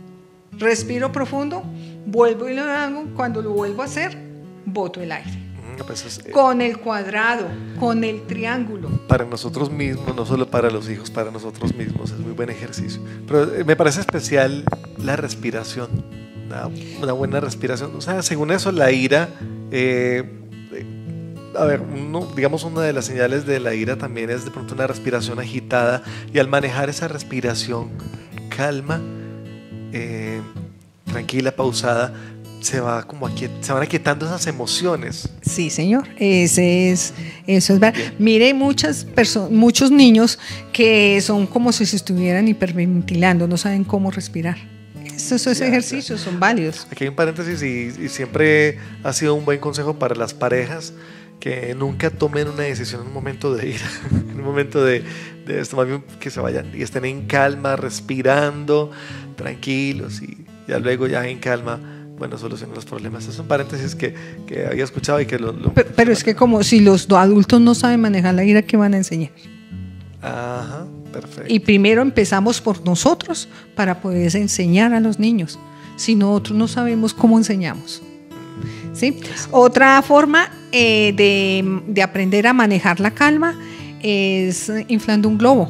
Respiro profundo. Vuelvo y lo hago. Cuando lo vuelvo a hacer, boto el aire. Pues es, eh, con el cuadrado, con el triángulo. Para nosotros mismos, no solo para los hijos, para nosotros mismos, es muy buen ejercicio. Pero eh, me parece especial la respiración, una, una buena respiración. O sea, según eso, la ira, eh, eh, a ver, uno, digamos, una de las señales de la ira también es de pronto una respiración agitada, y al manejar esa respiración calma, eh, tranquila, pausada, se va como aquiet, se van aquietando esas emociones. Sí, señor, ese es, eso es verdad. Mire, muchas personas, muchos niños que son como si se estuvieran hiperventilando, no saben cómo respirar. Esos, esos ejercicios son válidos. Aquí hay un paréntesis, y, y siempre ha sido un buen consejo para las parejas que nunca tomen una decisión en un momento de ira, en un momento de, de esto, más bien que se vayan y estén en calma, respirando, tranquilos, y ya luego ya en calma, bueno, solucionan los problemas. Es un paréntesis que, que había escuchado y que lo... lo pero, pero es que como si los adultos no saben manejar la ira, ¿qué van a enseñar? Ajá, perfecto. Y primero empezamos por nosotros para poder enseñar a los niños. Si nosotros no sabemos, ¿cómo enseñamos? ¿Sí? Otra forma eh, de, de aprender a manejar la calma es inflando un globo.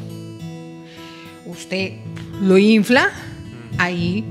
Usted lo infla, ahí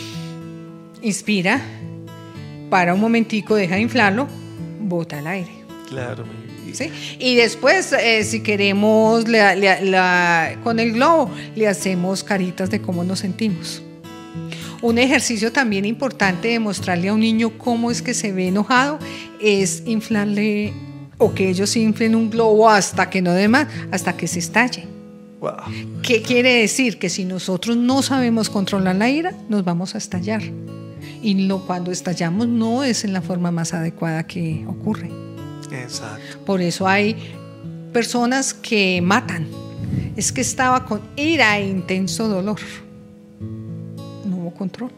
inspira, para un momentico, deja de inflarlo, bota el aire. Claro. ¿Sí? Y después, eh, si queremos, la, la, la, con el globo le hacemos caritas de cómo nos sentimos. Un ejercicio también importante de mostrarle a un niño cómo es que se ve enojado es inflarle, o que ellos inflen un globo hasta que no dé más, hasta que se estalle. Wow. ¿Qué quiere decir? Que si nosotros no sabemos controlar la ira, nos vamos a estallar. Y no, cuando estallamos no es en la forma más adecuada que ocurre. Exacto. Por eso hay personas que matan. Es que estaba con ira e intenso dolor. No hubo control.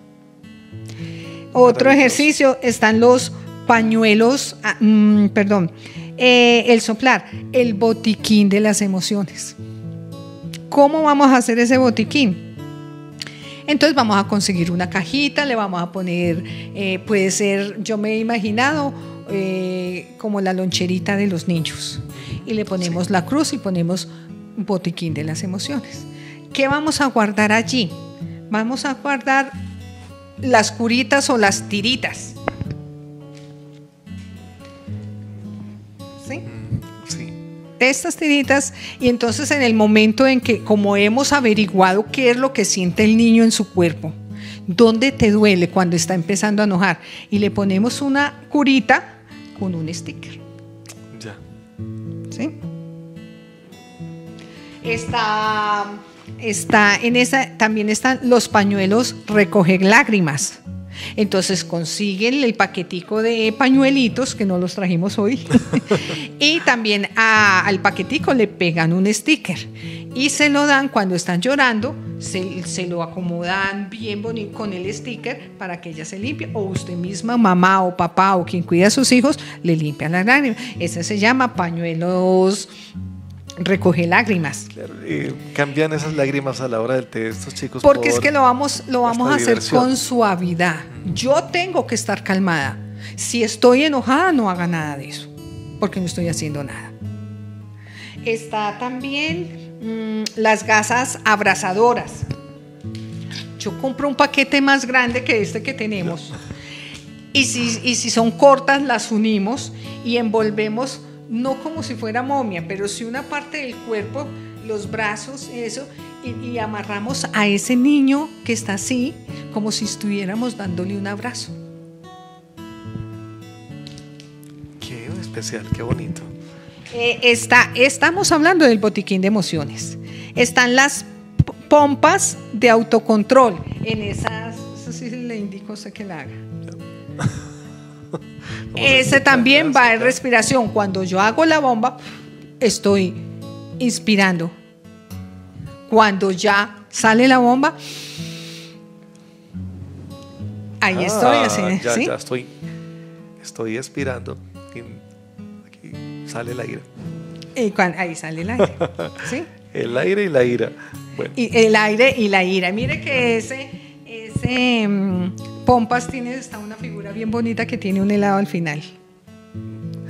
Otro ejercicio están los pañuelos, ah, mmm, perdón, eh, el soplar, el botiquín de las emociones. ¿Cómo vamos a hacer ese botiquín? Entonces vamos a conseguir una cajita, le vamos a poner, eh, puede ser, yo me he imaginado eh, como la loncherita de los niños, y le ponemos sí. la cruz y ponemos un botiquín de las emociones. ¿Qué vamos a guardar allí? Vamos a guardar las curitas o las tiritas. ¿Sí? Sí. Estas tiritas, y entonces en el momento en que, como hemos averiguado qué es lo que siente el niño en su cuerpo, dónde te duele cuando está empezando a enojar, y le ponemos una curita con un sticker. Ya. ¿Sí? Está, está en esa, también están los pañuelos recoger lágrimas. Entonces consiguen el paquetico de pañuelitos, que no los trajimos hoy, y también a, al paquetico le pegan un sticker y se lo dan cuando están llorando, se, se lo acomodan bien bonito con el sticker para que ella se limpie, o usted misma, mamá o papá o quien cuida a sus hijos, le limpian las lágrimas. Ese se llama pañuelos recoge lágrimas. Claro, y cambian esas lágrimas a la hora del té estos chicos. Porque por es que lo vamos, lo vamos a hacer diversión. Con suavidad. Yo tengo que estar calmada. Si estoy enojada, no haga nada de eso, porque no estoy haciendo nada. Está también mmm, las gasas abrazadoras. Yo compro un paquete más grande que este que tenemos. Y si, y si son cortas, las unimos y envolvemos, no como si fuera momia, pero sí una parte del cuerpo, los brazos, eso, y, y amarramos a ese niño que está así, como si estuviéramos dándole un abrazo. Qué especial, qué bonito. Eh, está, estamos hablando del botiquín de emociones. Están las pompas de autocontrol. En esas, eso sí le indico a usted que la haga. Ese también va en respiración. Cuando yo hago la bomba, estoy inspirando. Cuando ya sale la bomba, ahí ah, estoy así, ya, ¿sí? ya estoy, estoy expirando. Aquí sale el aire. Y cuando, ahí sale el aire, ¿sí? El aire y la ira. Bueno. Y el aire y la ira. Mire que ese, ese um, pompas tiene hasta una figura bien bonita que tiene un helado al final.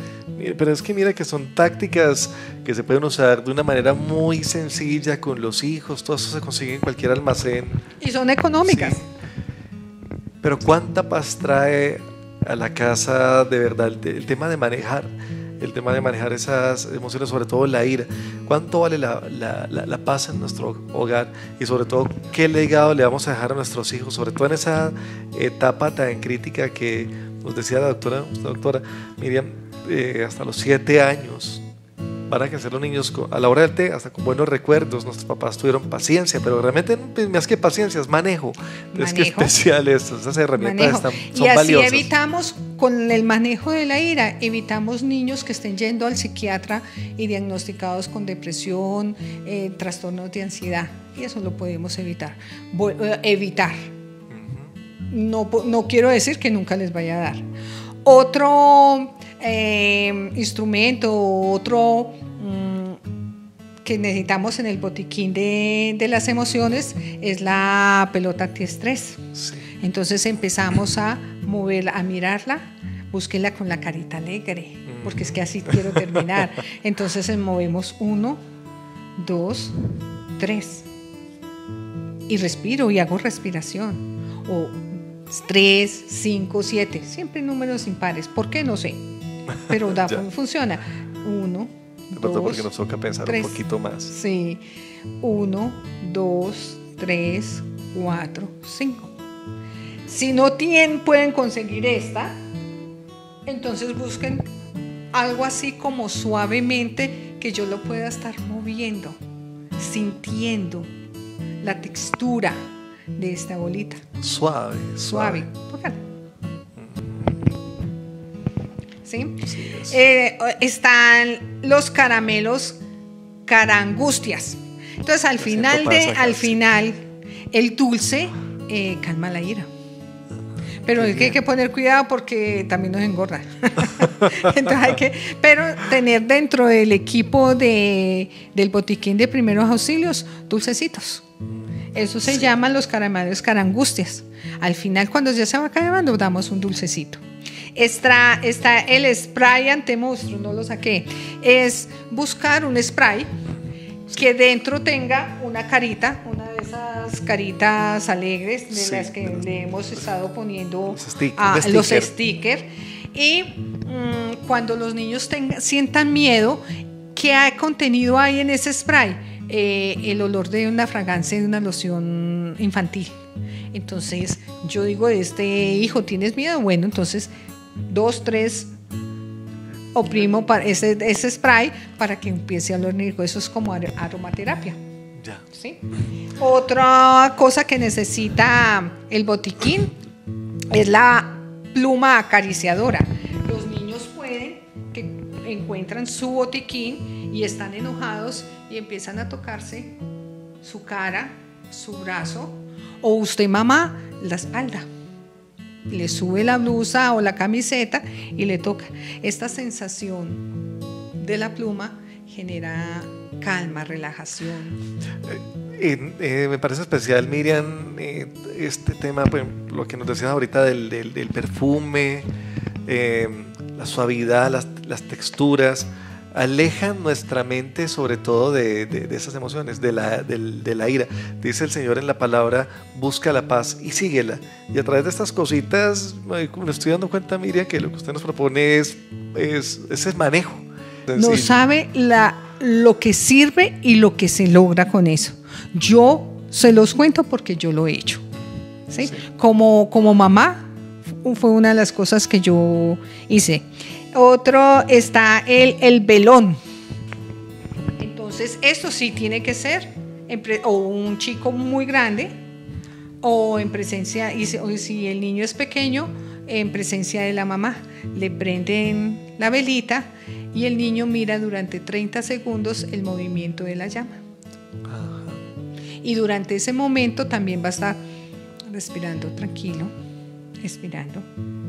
pero es que mira que son tácticas que se pueden usar de una manera muy sencilla con los hijos, todo eso se consigue en cualquier almacén. Y son económicas. Sí. Pero ¿cuánta paz trae a la casa de verdad el, el tema de manejar? El tema de manejar esas emociones, sobre todo la ira. ¿Cuánto vale la, la, la, la paz en nuestro hogar? Y sobre todo, ¿qué legado le vamos a dejar a nuestros hijos? Sobre todo en esa etapa tan crítica que nos decía la doctora, usted, doctora Miriam, eh, hasta los siete años. Van a crecer los niños a la hora del té, hasta con buenos recuerdos. Nuestros papás tuvieron paciencia, pero realmente más que paciencia, es manejo. manejo. Es que especial esto, esas herramientas están, son y así valiosas. Evitamos, con el manejo de la ira, evitamos niños que estén yendo al psiquiatra y diagnosticados con depresión, eh, trastornos de ansiedad. Y eso lo podemos evitar. Bo- eh, evitar. Uh-huh. No, no quiero decir que nunca les vaya a dar. Otro eh, instrumento, otro mm, que necesitamos en el botiquín de, de las emociones es la pelota antiestrés. Sí. Entonces empezamos a moverla, a mirarla, búsquenla con la carita alegre, mm. porque es que así quiero terminar. Entonces movemos uno, dos, tres y respiro y hago respiración. O tres, cinco, siete, siempre números impares. ¿Por qué? No sé, pero da, funciona. Uno, dos, porque nos toca pensar tres, un poquito más. Sí, uno, dos, tres, cuatro, cinco. Si no tienen, pueden conseguir esta, entonces busquen algo así como suavemente que yo lo pueda estar moviendo, sintiendo la textura de esta bolita. Suave, suave. Suave. ¿Sí? Sí es. eh, están los caramelos carangustias. Entonces al final de, al final el dulce eh, calma la ira. Pero es que hay que poner cuidado porque también nos engorda. Entonces hay que, pero tener dentro del equipo de, del botiquín de primeros auxilios dulcecitos. Eso se sí. llaman los caramelos carangustias. Al final, cuando ya se va acabando, damos un dulcecito. Está, está el spray antimonstruo, no lo saqué. Es buscar un spray que dentro tenga una carita, una de esas caritas alegres de sí, las que pero, le hemos estado poniendo los, stick, a, sticker. los stickers. Y mmm, cuando los niños tengan, sientan miedo, ¿qué hay contenido ahí en ese spray? Eh, el olor de una fragancia de una loción infantil. Entonces yo digo, este hijo, ¿tienes miedo? Bueno, entonces dos, tres oprimo para ese, ese spray para que empiece a oler. Eso es como aromaterapia. Ya. ¿Sí? Otra cosa que necesita el botiquín es la pluma acariciadora. Los niños pueden que encuentran su botiquín y están enojados y empiezan a tocarse su cara, su brazo, o usted, mamá, la espalda. Le sube la blusa o la camiseta y le toca. Esta sensación de la pluma genera calma, relajación. Eh, eh, me parece especial, Miriam, eh, este tema, pues, lo que nos decías ahorita del, del, del perfume, eh, la suavidad, las, las texturas. Alejan nuestra mente sobre todo de, de, de esas emociones, de la, de, de la ira. Dice el Señor en la palabra, busca la paz y síguela. Y a través de estas cositas, me estoy dando cuenta, Miriam, que lo que usted nos propone es, es ese manejo. No sabe la, lo que sirve y lo que se logra con eso. Yo se los cuento porque yo lo he hecho. ¿Sí? Sí. Como, como mamá, fue una de las cosas que yo hice. Otro está el, el velón. Entonces esto sí tiene que ser en pre, o un chico muy grande o en presencia, y si, o si el niño es pequeño, en presencia de la mamá. Le prenden la velita y el niño mira durante treinta segundos el movimiento de la llama. Ajá. Y durante ese momento también va a estar respirando tranquilo, respirando.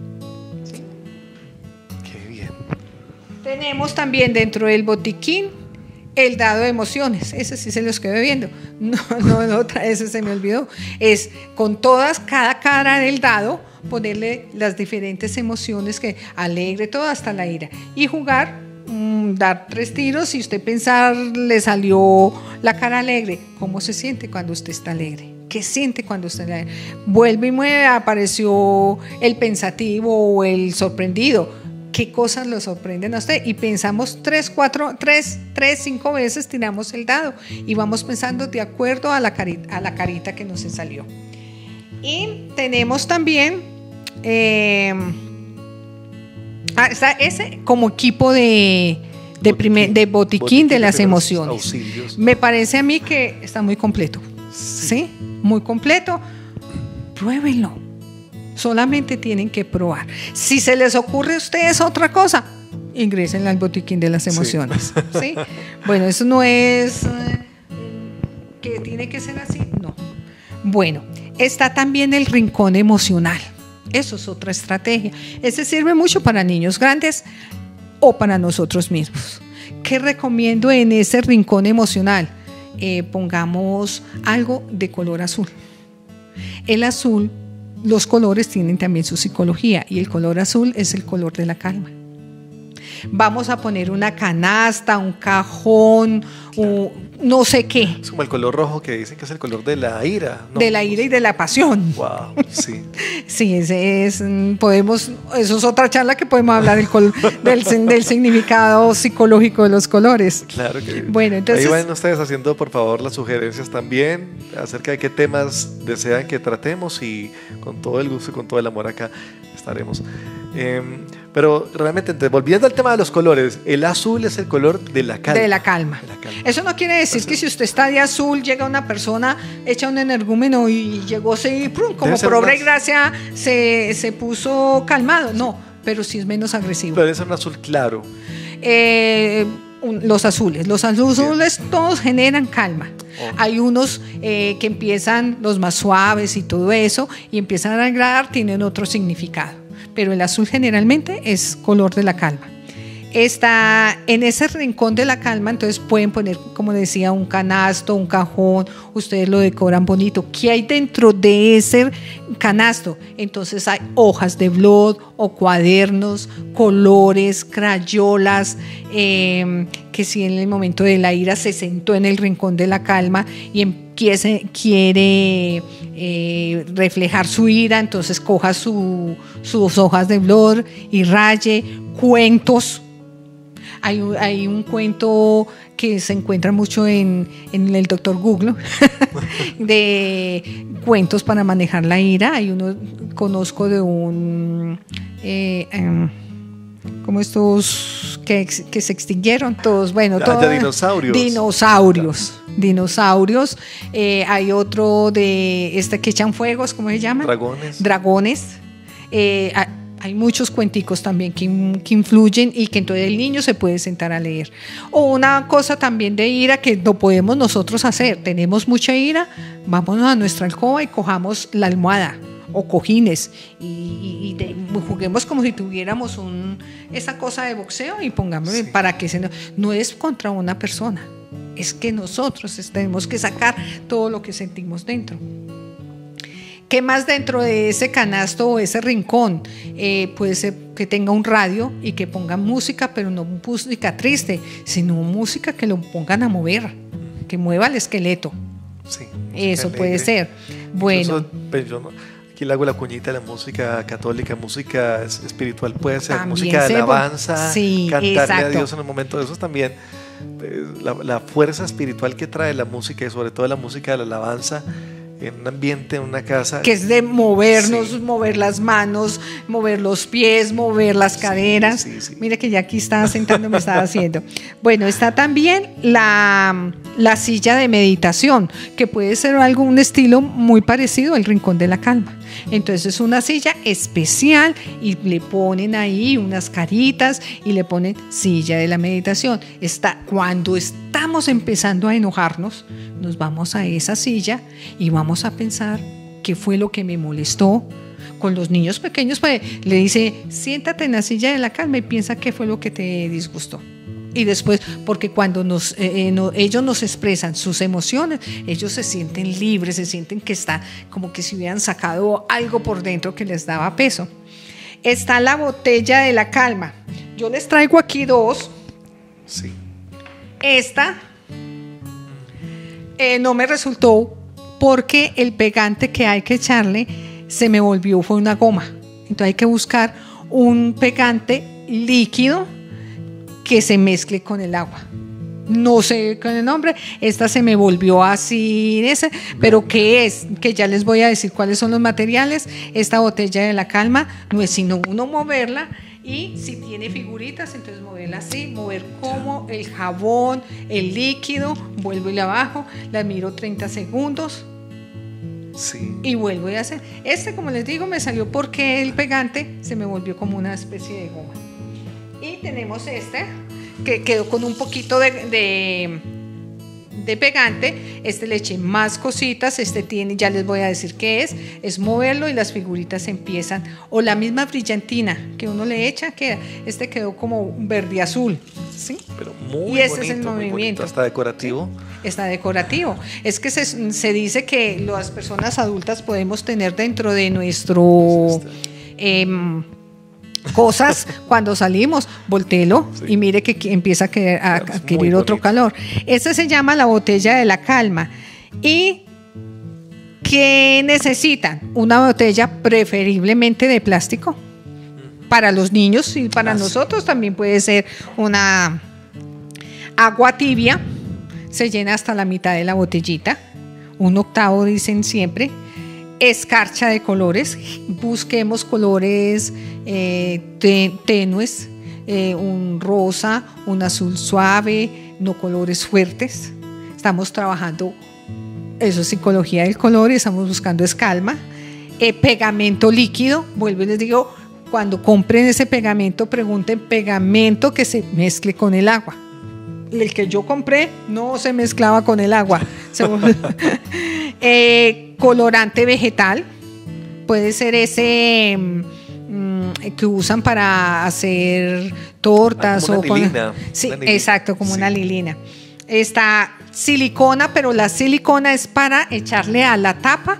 Tenemos también dentro del botiquín el dado de emociones. Ese sí se los quedé viendo. No, no, no, otra vez se me olvidó. Es con todas, cada cara del dado, ponerle las diferentes emociones, que alegre, todo hasta la ira. Y jugar mm, dar tres tiros y usted pensar, le salió la cara alegre. ¿Cómo se siente cuando usted está alegre? ¿Qué siente cuando usted está alegre? Vuelve y mueve, apareció el pensativo o el sorprendido. ¿Qué cosas lo sorprenden a usted? Y pensamos tres, cuatro, tres, tres, cinco veces, tiramos el dado y vamos pensando de acuerdo a la carita, a la carita que nos salió. Y tenemos también eh, está ese como equipo de, de, botiquín, primer, de botiquín, botiquín de las emociones. Auxilios. Me parece a mí que está muy completo. Sí, ¿sí? Muy completo. Pruébenlo. Solamente tienen que probar. Si se les ocurre a ustedes otra cosa, ingresen al botiquín de las emociones. Sí. ¿Sí? Bueno, eso no es eh, que tiene que ser así, no. Bueno, está también el rincón emocional. Eso es otra estrategia. Ese sirve mucho para niños grandes o para nosotros mismos. ¿Qué recomiendo en ese rincón emocional? Eh, pongamos algo de color azul. El azul, los colores tienen también su psicología y el color azul es el color de la calma. Vamos a poner una canasta, un cajón, claro. o no sé qué. Es como el color rojo que dicen que es el color de la ira, ¿no? De la ira y de la pasión. Wow, sí. Sí, ese es, podemos, eso es otra charla que podemos hablar del, col, del, del significado psicológico de los colores. Claro que bueno, entonces, ahí van ustedes haciendo por favor las sugerencias también acerca de qué temas desean que tratemos y con todo el gusto y con todo el amor acá estaremos. Eh, pero realmente, volviendo al tema de los colores, el azul es el color de la calma. De la calma. De la calma. Eso no quiere decir que si usted está de azul, llega una persona, echa un energúmeno y llegó, se, como por obra y gracia, se, se puso calmado. No, pero sí es menos agresivo. Pero es un azul claro. Eh, un, los azules. Los azules sí. Todos generan calma. Oh. Hay unos eh, que empiezan, los más suaves y todo eso, y empiezan a agradar, tienen otro significado. Pero el azul generalmente es color de la calma. Está en ese rincón de la calma, entonces pueden poner, como decía, un canasto, un cajón, ustedes lo decoran bonito. ¿Qué hay dentro de ese canasto? Entonces hay hojas de blog o cuadernos, colores, crayolas, eh, que si en el momento de la ira se sentó en el rincón de la calma y empiece, quiere eh, reflejar su ira, entonces coja su, sus hojas de blog y raye. Cuentos. Hay, hay un cuento que se encuentra mucho en, en el doctor Google de cuentos para manejar la ira. Hay uno, conozco de un eh, um, como estos que, que se extinguieron todos, bueno, todos, de dinosaurios dinosaurios dinosaurios eh, hay otro de este que echan fuegos, ¿cómo se llama? Dragones. Dragones. eh, Hay muchos cuenticos también que, que influyen y que entonces el niño se puede sentar a leer. O una cosa también de ira que no podemos nosotros hacer. Tenemos mucha ira, vámonos a nuestra alcoba y cojamos la almohada o cojines y, y, y de, juguemos como si tuviéramos un, esa cosa de boxeo y pongámoslo sí. para que se no, no es contra una persona, es que nosotros tenemos que sacar todo lo que sentimos dentro. ¿Qué más dentro de ese canasto o ese rincón? Eh, puede ser que tenga un radio y que pongan música, pero no música triste, sino música que lo pongan a mover, que mueva el esqueleto. Sí, eso alegre. Puede ser. Bueno. Pues yo no, aquí le hago la cuñita de la música católica, música espiritual, puede ser también música de alabanza, sí, cantarle exacto. a Dios en un momento de esos también. La, la fuerza espiritual que trae la música y sobre todo la música de la alabanza en un ambiente, en una casa que es de movernos, sí. mover las manos, mover los pies, mover las caderas. Sí, sí, sí. Mira que ya aquí estaba sentando, me estaba haciendo. Bueno, está también la, la silla de meditación, que puede ser algún estilo muy parecido al rincón de la calma. Entonces es una silla especial y le ponen ahí unas caritas y le ponen silla de la meditación. Está, cuando estamos empezando a enojarnos, nos vamos a esa silla y vamos a pensar qué fue lo que me molestó. Con los niños pequeños pues, le dice, siéntate en la silla de la calma y piensa qué fue lo que te disgustó. Y después, porque cuando nos, eh, no, ellos nos expresan sus emociones, ellos se sienten libres, se sienten que está como que si hubieran sacado algo por dentro que les daba peso. Está la botella de la calma. Yo les traigo aquí dos Sí. Esta eh, no me resultó porque el pegante que hay que echarle se me volvió, fue una goma. Entonces hay que buscar un pegante líquido que se mezcle con el agua. No sé con el nombre, esta se me volvió así, ese, pero ¿qué es? Que ya les voy a decir cuáles son los materiales. Esta botella de la calma no es sino uno moverla, y si tiene figuritas, entonces moverla así, mover como el jabón, el líquido, vuelvo y la bajo, la miro treinta segundos. Sí. Y vuelvo y hacer. Este, como les digo, me salió porque el pegante se me volvió como una especie de goma. Y tenemos este, que quedó con un poquito de, de, de pegante. Este le eché más cositas. Este tiene, ya les voy a decir qué es. Es moverlo y las figuritas empiezan. O la misma brillantina que uno le echa, queda. Este quedó como verde azul, ¿sí? Pero muy y ese bonito, es el movimiento. muy bonito, hasta decorativo. ¿Sí? Está decorativo. Es que se, se dice que las personas adultas podemos tener dentro de nuestro eh, cosas cuando salimos, voltelo, sí. Y mire que empieza a, querer, a adquirir otro calor. Esta se llama la botella de la calma. ¿Y qué necesitan? Una botella preferiblemente de plástico. Para los niños y para Gracias. Nosotros también puede ser una agua tibia. Se llena hasta la mitad de la botellita, un octavo dicen siempre. Escarcha de colores, busquemos colores eh, tenues, eh, un rosa, un azul suave, no colores fuertes. Estamos trabajando, eso es psicología del color, y estamos buscando escalma. Eh, pegamento líquido, vuelvo y les digo, cuando compren ese pegamento, pregunten pegamento que se mezcle con el agua. El que yo compré no se mezclaba con el agua. eh, colorante vegetal, puede ser ese mmm, que usan para hacer tortas. Ah, como o una con, lilina. Sí, una lilina. Exacto, como sí. una lilina. Está silicona, pero la silicona es para echarle a la tapa.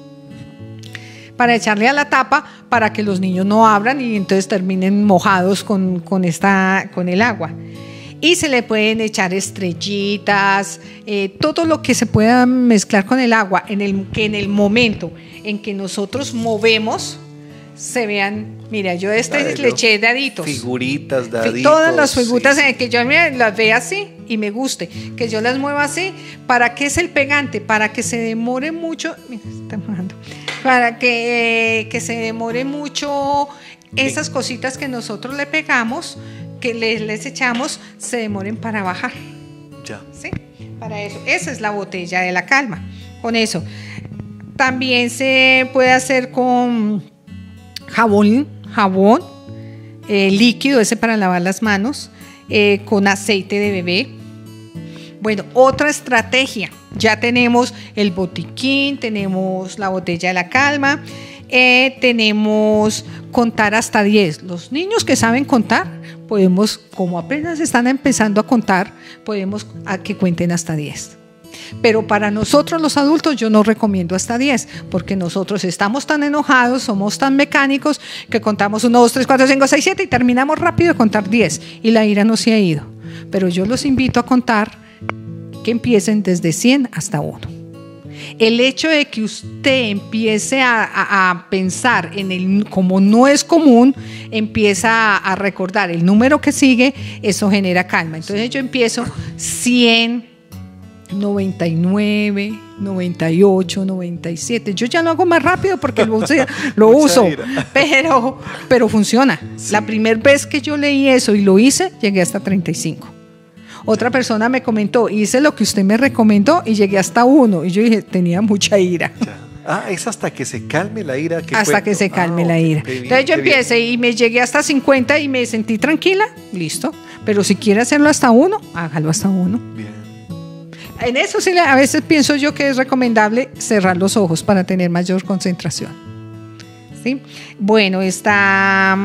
Para echarle a la tapa para que los niños no abran y entonces terminen mojados con, con, esta, con el agua. Y se le pueden echar estrellitas, eh, todo lo que se pueda mezclar con el agua, en el, que en el momento en que nosotros movemos, se vean, mira, yo este Ay, le eché daditos. Figuritas, daditos. Todas las figuritas, sí. en que yo me las vea así y me guste, que yo las mueva así. ¿Para qué es el pegante? Para que se demore mucho, mira, está mojando, para que, que se demore mucho esas cositas que nosotros le pegamos, que les, les echamos, se demoren para bajar. Ya. ¿Sí? Para eso. Esa es la botella de la calma. Con eso. También se puede hacer con jabón, jabón eh, líquido, ese para lavar las manos, eh, con aceite de bebé. Bueno, otra estrategia. Ya tenemos el botiquín, tenemos la botella de la calma, eh, tenemos contar hasta diez. Los niños que saben contar, podemos, como apenas están empezando a contar, podemos a que cuenten hasta diez. Pero para nosotros los adultos yo no recomiendo hasta diez, porque nosotros estamos tan enojados, somos tan mecánicos, que contamos uno, dos, tres, cuatro, cinco, seis, siete y terminamos rápido de contar diez y la ira no se ha ido. Pero yo los invito a contar que empiecen desde cien hasta uno. El hecho de que usted empiece a, a, a pensar en el, como no es común, empieza a, a recordar el número que sigue, eso genera calma. Entonces yo empiezo cien, noventa y nueve, noventa y ocho, noventa y siete. Yo ya lo hago más rápido porque lo, lo uso, pero, pero funciona. Sí. La primera vez que yo leí eso y lo hice, llegué hasta treinta y cinco. Otra persona me comentó, hice lo que usted me recomendó y llegué hasta uno. Y yo dije, tenía mucha ira. Ya. Ah, es hasta que se calme la ira. Hasta cuento? que se calme ah, la ira. Bien, Entonces yo empecé bien. Y me llegué hasta cincuenta y me sentí tranquila, listo. Pero si quiere hacerlo hasta uno, hágalo hasta uno. Bien. En eso sí, a veces pienso yo que es recomendable cerrar los ojos para tener mayor concentración. ¿Sí? Bueno, está...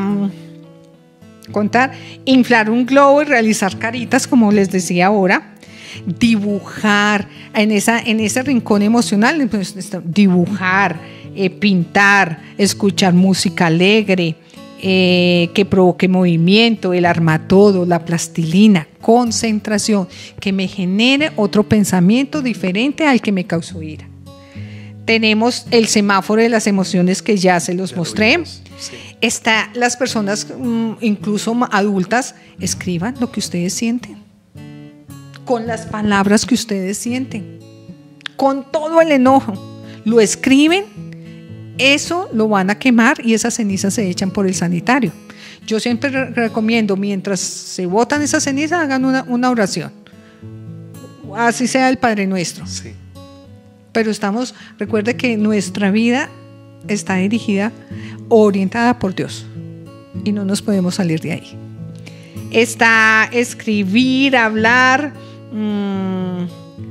contar, inflar un globo y realizar caritas, como les decía ahora, dibujar en, esa, en ese rincón emocional, pues, dibujar, eh, pintar, escuchar música alegre, eh, que provoque movimiento, el armatodo, la plastilina, concentración, que me genere otro pensamiento diferente al que me causó ira. Tenemos el semáforo de las emociones que ya se los ya mostré. Lo sí. Está las personas, incluso adultas, escriban lo que ustedes sienten, con las palabras que ustedes sienten, con todo el enojo. Lo escriben, eso lo van a quemar y esas cenizas se echan por el sanitario. Yo siempre re- recomiendo, mientras se botan esas cenizas, hagan una, una oración. Así sea el Padre Nuestro. Sí. Pero estamos, recuerde que nuestra vida está dirigida, orientada por Dios y no nos podemos salir de ahí. Está escribir, hablar, mmm,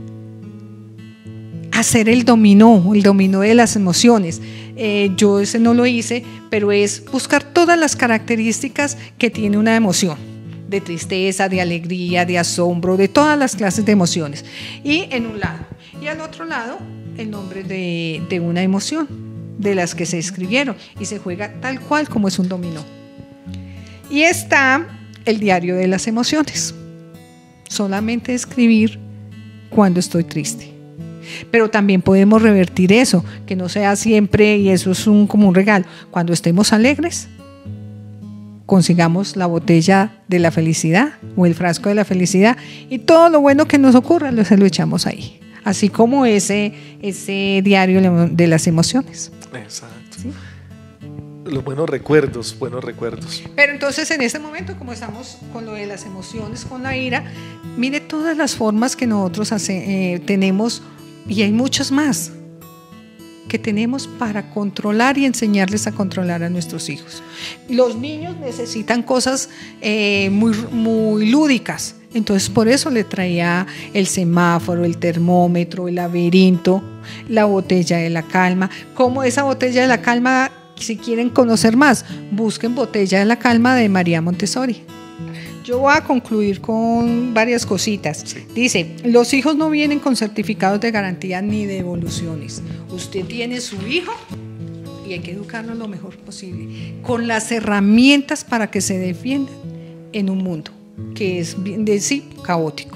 hacer el dominó, el dominó de las emociones. Eh, yo ese no lo hice, pero es buscar todas las características que tiene una emoción, de tristeza, de alegría, de asombro, de todas las clases de emociones. Y en un lado, y al otro lado, el nombre de, de una emoción, de las que se escribieron, y se juega tal cual como es un dominó. Y está el diario de las emociones. Solamente escribir cuando estoy triste. Pero también podemos revertir eso, que no sea siempre, y eso es un, como un regalo. Cuando estemos alegres, consigamos la botella de la felicidad o el frasco de la felicidad, y todo lo bueno que nos ocurra lo, se lo echamos ahí. Así como ese, ese diario de las emociones. Exacto. ¿Sí? Los buenos recuerdos, buenos recuerdos. Pero entonces en este momento, como estamos con lo de las emociones, con la ira, mire todas las formas que nosotros hace, eh, tenemos, y hay muchas más que tenemos para controlar y enseñarles a controlar a nuestros hijos. Los niños necesitan cosas eh, muy, muy lúdicas. Entonces por eso le traía el semáforo, el termómetro, el laberinto, la botella de la calma. Como esa botella de la calma, si quieren conocer más, busquen Botella de la Calma de María Montessori. Yo voy a concluir con varias cositas. Sí. Dice, los hijos no vienen con certificados de garantía ni devoluciones. Usted tiene su hijo y hay que educarlo lo mejor posible, con las herramientas para que se defiendan en un mundo que es de sí caótico.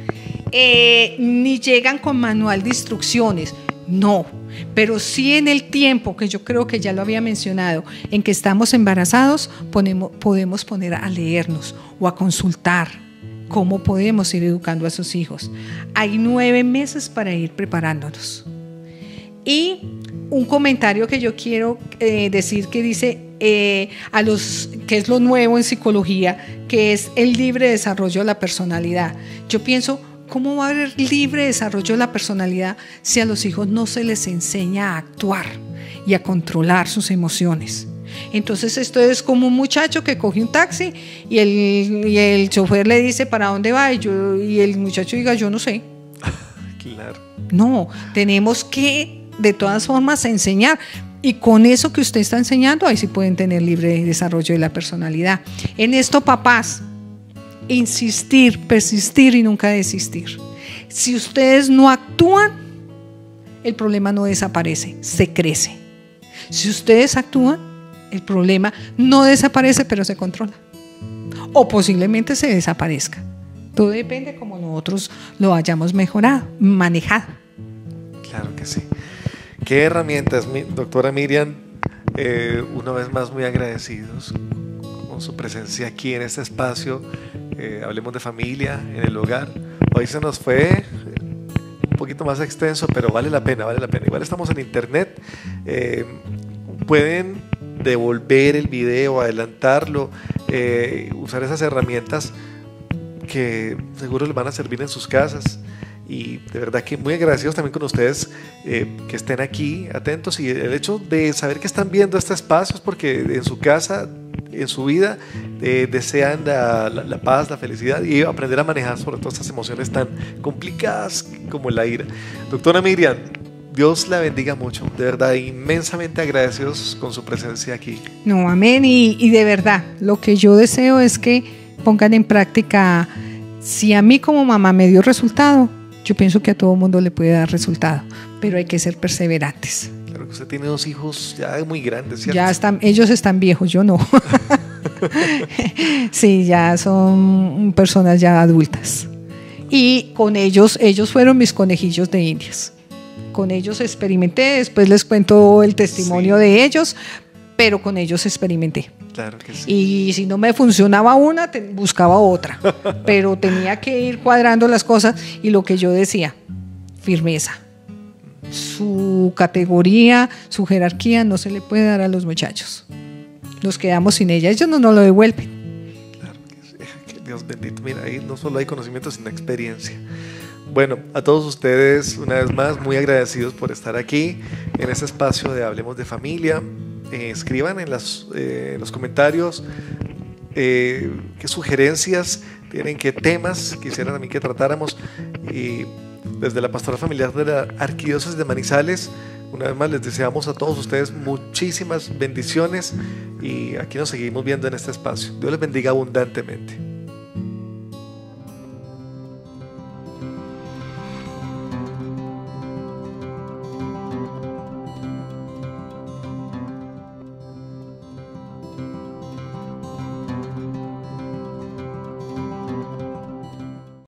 Eh, ni llegan con manual de instrucciones, no, pero sí en el tiempo, que yo creo que ya lo había mencionado, en que estamos embarazados, ponemos, podemos poner a leernos o a consultar cómo podemos ir educando a sus hijos. Hay nueve meses para ir preparándonos. Y un comentario que yo quiero eh, decir que dice eh, a los que es lo nuevo en psicología, que es el libre desarrollo de la personalidad. Yo pienso, ¿cómo va a haber libre desarrollo de la personalidad si a los hijos no se les enseña a actuar y a controlar sus emociones? Entonces esto es como un muchacho que coge un taxi y el, y el chofer le dice ¿para dónde va? Y, yo, y el muchacho diga yo no sé. Claro. No, tenemos que de todas formas enseñar, y con eso que usted está enseñando ahí sí pueden tener libre desarrollo de la personalidad. En esto, papás, insistir, persistir y nunca desistir. Si ustedes no actúan, el problema no desaparece, se crece. Si ustedes actúan, el problema no desaparece, pero se controla, o posiblemente se desaparezca. Todo depende de cómo nosotros lo hayamos mejorado, manejado. Claro que sí. ¿Qué herramientas, doctora Miriam? Eh, una vez más muy agradecidos con su presencia aquí en este espacio. Eh, hablemos de familia en el hogar. Hoy se nos fue un poquito más extenso, pero vale la pena, vale la pena. Igual estamos en internet. Eh, pueden devolver el video, adelantarlo, eh, usar esas herramientas que seguro les van a servir en sus casas. Y de verdad que muy agradecidos también con ustedes eh, que estén aquí atentos, y el hecho de saber que están viendo este espacio es porque en su casa, en su vida, eh, desean la, la, la paz, la felicidad y aprender a manejar sobre todas estas emociones tan complicadas como la ira. Doctora Miriam, Dios la bendiga mucho, de verdad, inmensamente agradecidos con su presencia aquí. No, amén, y, y de verdad, lo que yo deseo es que pongan en práctica, si a mí como mamá me dio resultado, yo pienso que a todo mundo le puede dar resultado, pero hay que ser perseverantes. Claro porque usted tiene dos hijos ya muy grandes, ¿cierto? Ya están, ellos están viejos, yo no. Sí, ya son personas ya adultas. Y con ellos, ellos fueron mis conejillos de indias. Con ellos experimenté, después les cuento el testimonio sí. de ellos, pero con ellos experimenté. Claro que sí. Y si no me funcionaba una, te, buscaba otra. Pero tenía que ir cuadrando las cosas y lo que yo decía, firmeza. Su categoría, su jerarquía no se le puede dar a los muchachos. Nos quedamos sin ella, ellos no nos lo devuelven. Claro que sí. Que Dios bendito. Mira, ahí no solo hay conocimiento, sino experiencia. Bueno, a todos ustedes, una vez más, muy agradecidos por estar aquí en este espacio de Hablemos de Familia. Eh, escriban en, las, eh, en los comentarios eh, qué sugerencias tienen, qué temas quisieran a mí que tratáramos. Y desde la Pastoral Familiar de la Arquidiócesis de Manizales, una vez más les deseamos a todos ustedes muchísimas bendiciones y aquí nos seguimos viendo en este espacio. Dios les bendiga abundantemente.